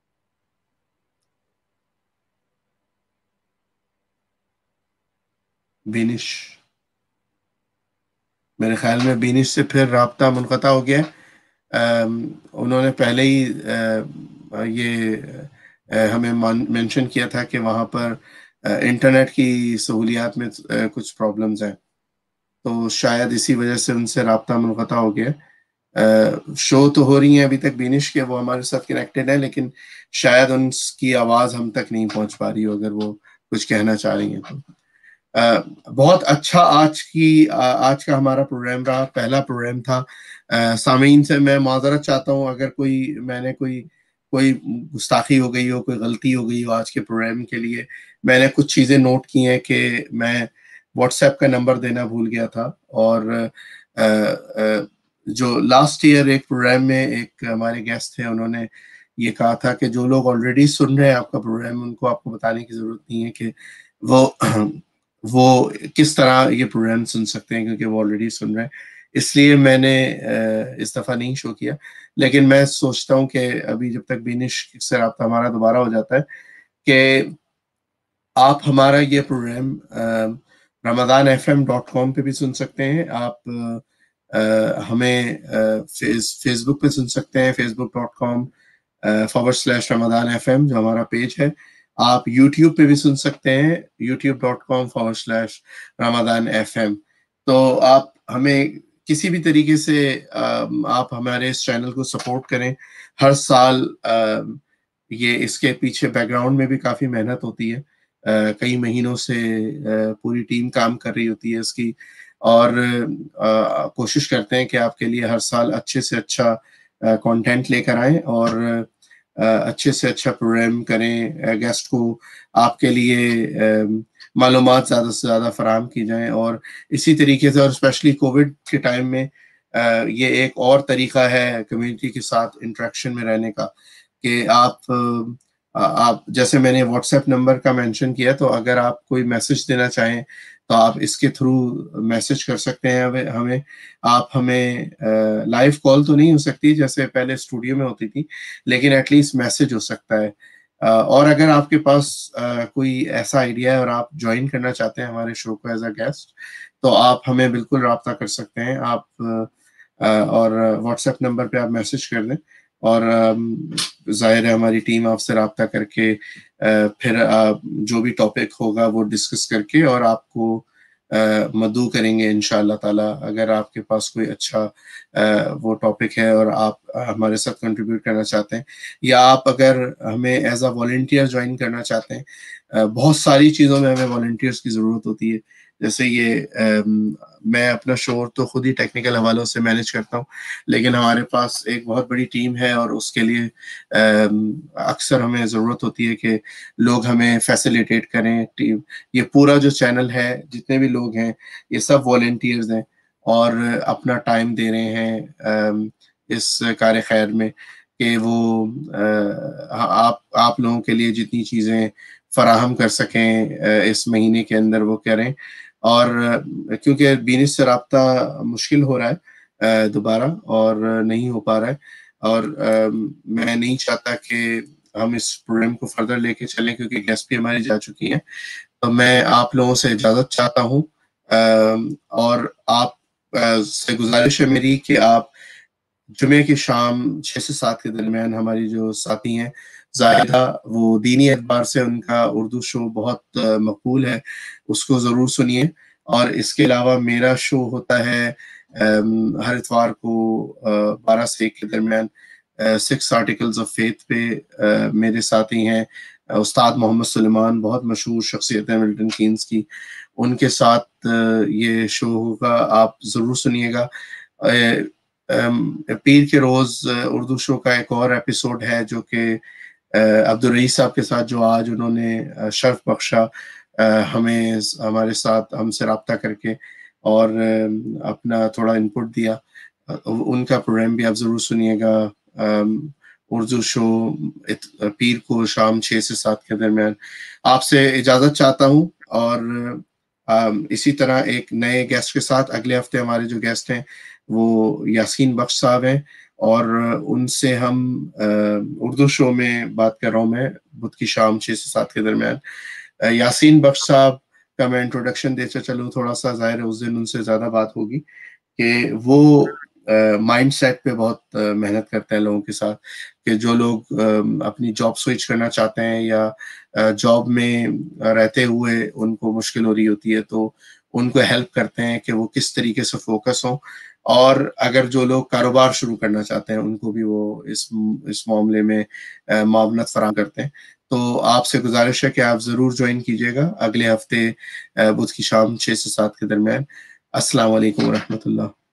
بینش، میرے خیال میں بینش سے پھر رابطہ منقطع ہو گیا. انہوں نے پہلے ہی یہ ہمیں مینشن کیا تھا کہ وہاں پر انٹرنیٹ کی سہولیات میں کچھ پرابلمز ہیں، تو شاید اسی وجہ سے ان سے رابطہ منقطع ہو گیا. شو تو ہو رہی ہیں ابھی تک بینش کے، وہ ہمارے ساتھ کنیکٹڈ ہیں، لیکن شاید ان کی آواز ہم تک نہیں پہنچ پا رہی ہو اگر وہ کچھ کہنا چاہ رہی ہیں تو. بہت اچھا آج کا ہمارا پروگرام رہا، پہلا پروگرام تھا. سامعین سے میں معذرت چاہتا ہوں اگر میں نے کوئی گستاخی ہو گئی ہو، کوئی غلطی ہو گئی ہو آج کے پروگرام کے لیے. میں نے کچھ چیزیں نوٹ کی ہیں کہ میں واٹس ایپ کا نمبر دینا بھول گیا تھا، اور جو لاسٹ ایئر ایک پروگرام میں ایک ہمارے گیسٹ تھے، انہوں نے یہ کہا تھا کہ جو لوگ آلریڈی سن رہے ہیں آپ کا پروگرام، ان کو آپ کو بتانے کی ضرورت نہیں ہے کہ وہ کس طرح یہ پروگرام سن سکتے ہیں، کیونکہ وہ آلریڈی سن رہے ہیں. اس لیے میں نے اس دفعہ نہیں شو کیا، لیکن میں سوچتا ہوں کہ ابھی جب تک بینش سے رابطہ ہمارا دوبارہ ہو جاتا ہے کہ آپ ہمارا یہ پروگرام ramadanfm.com پہ بھی سن سکتے ہیں. آپ ہمیں فیس بک پہ سن سکتے ہیں، facebook.com/ramadanfm جو ہمارا پیج ہے. آپ یوٹیوب پہ بھی سن سکتے ہیں، youtube.com/ramadanfm. تو آپ ہمیں کسی بھی طریقے سے آپ ہمارے اس چینل کو سپورٹ کریں. ہر سال یہ اس کے پیچھے بیک گراؤنڈ میں بھی کافی محنت ہوتی ہے، کئی مہینوں سے پوری ٹیم کام کر رہی ہوتی ہے اس کی، اور کوشش کرتے ہیں کہ آپ کے لیے ہر سال اچھے سے اچھا کانٹینٹ لے کر آئیں اور اچھے سے اچھا پروگرام کریں. گیسٹ کو آپ کے لیے معلومات زیادہ سے زیادہ فراہم کی جائیں، اور اسی طریقے سے، اور اسپیشلی کووڈ کے ٹائم میں یہ ایک اور طریقہ ہے کمیونٹی کے ساتھ انٹریکشن میں رہنے کا کہ آپ جیسے میں نے واٹس ایپ نمبر کا مینشن کیا، تو اگر آپ کوئی میسج دینا چاہیں تو آپ اس کے تھرو میسج کر سکتے ہیں ہمیں. آپ ہمیں لائیو کال تو نہیں ہو سکتی جیسے پہلے اسٹوڈیو میں ہوتی تھی، لیکن ایٹ لیسٹ میسج ہو سکتا ہے. اور اگر آپ کے پاس کوئی ایسا آئیڈیا ہے اور آپ جوائن کرنا چاہتے ہیں ہمارے شو کو ایز اے گیسٹ، تو آپ ہمیں بالکل رابطہ کر سکتے ہیں. آپ اور واٹس ایپ نمبر پہ آپ میسج کر دیں، اور ظاہر ہے ہماری ٹیم آپ سے رابطہ کر کے پھر جو بھی ٹاپک ہوگا وہ ڈسکس کر کے اور آپ کو مدعو کریں گے انشاءاللہ تعالی. اگر آپ کے پاس کوئی اچھا وہ ٹاپک ہے اور آپ ہمارے ساتھ کنٹریبیوٹ کرنا چاہتے ہیں، یا آپ اگر ہمیں ایز اے والنٹیئر جوائن کرنا چاہتے ہیں. بہت ساری چیزوں میں ہمیں والنٹیئرس کی ضرورت ہوتی ہے، جیسے یہ میں اپنا شو تو خود ہی ٹیکنیکل حوالوں سے مینیج کرتا ہوں، لیکن ہمارے پاس ایک بہت بڑی ٹیم ہے، اور اس کے لیے اکثر ہمیں ضرورت ہوتی ہے کہ لوگ ہمیں فیسیلیٹیٹ کریں. ٹیم یہ پورا جو چینل ہے، جتنے بھی لوگ ہیں، یہ سب والنٹیئرز ہیں اور اپنا ٹائم دے رہے ہیں اس کار خیر میں کہ وہ آپ لوگوں کے لیے جتنی چیزیں فراہم کر سکیں اس مہینے کے اندر وہ کریں. اور کیونکہ بینش سے رابطہ مشکل ہو رہا ہے دوبارہ اور نہیں ہو پا رہا ہے، اور میں نہیں چاہتا کہ ہم اس پروگرام کو فردر لے کے چلیں کیونکہ گیسٹ بھی ہماری جا چکی ہیں. تو میں آپ لوگوں سے اجازت چاہتا ہوں، اور آپ سے گزارش ہے میری کہ آپ جمعے کی شام 6 سے 7 کے درمیان ہماری جو ساتھی ہیں زاہدہ، وہ دینی اعتبار سے ان کا اردو شو بہت مقبول ہے، اس کو ضرور سنیے. اور اس کے علاوہ میرا شو ہوتا ہے ہر اتوار کو 12 سے 1 کے درمیان 6 آرٹیکلز آف فیتھ پہ. میرے ساتھی ہیں استاد محمد سلیمان، بہت مشہور شخصیت ہے ملٹن کینز کی، ان کے ساتھ یہ شو ہوگا، آپ ضرور سنیے گا. پیر کے روز اردو شو کا ایک اور ایپیسوڈ ہے جو کہ عبدالرئیس صاحب کے ساتھ، جو آج انہوں نے شرف بخشا ہمارے ساتھ، ہم سے رابطہ کر کے اور اپنا تھوڑا انپٹ دیا. ان کا پروگرام بھی آپ ضرور سنیے گا. اردو شو پیر کو شام 6 سے 7 کے درمیان. آپ سے اجازت چاہتا ہوں اور اسی طرح ایک نئے گیسٹ کے ساتھ اگلے ہفتے ہمارے جو گیسٹ ہیں وہ یاسین بخش صاحب ہیں، اور ان سے ہم اردو شو میں بات کر رہا ہوں میں بدھ کی شام 6 سے 7 کے درمیان. یاسین بخش صاحب کا میں انٹروڈکشن دیتا چلوں تھوڑا سا، ظاہر ہے اس دن ان سے زیادہ بات ہوگی، کہ وہ مائنڈ سیٹ پہ بہت محنت کرتے ہیں لوگوں کے ساتھ، کہ جو لوگ اپنی جاب سوئچ کرنا چاہتے ہیں یا جاب میں رہتے ہوئے ان کو مشکل ہو رہی ہوتی ہے، تو ان کو ہیلپ کرتے ہیں کہ وہ کس طریقے سے فوکس ہوں. اور اگر جو لوگ کاروبار شروع کرنا چاہتے ہیں ان کو بھی وہ اس معاملے میں معاونت فراہم کرتے ہیں. تو آپ سے گزارش ہے کہ آپ ضرور جوائن کیجیے گا اگلے ہفتے بدھ کی شام 6 سے 7 کے درمیان. السلام علیکم ورحمۃ اللہ.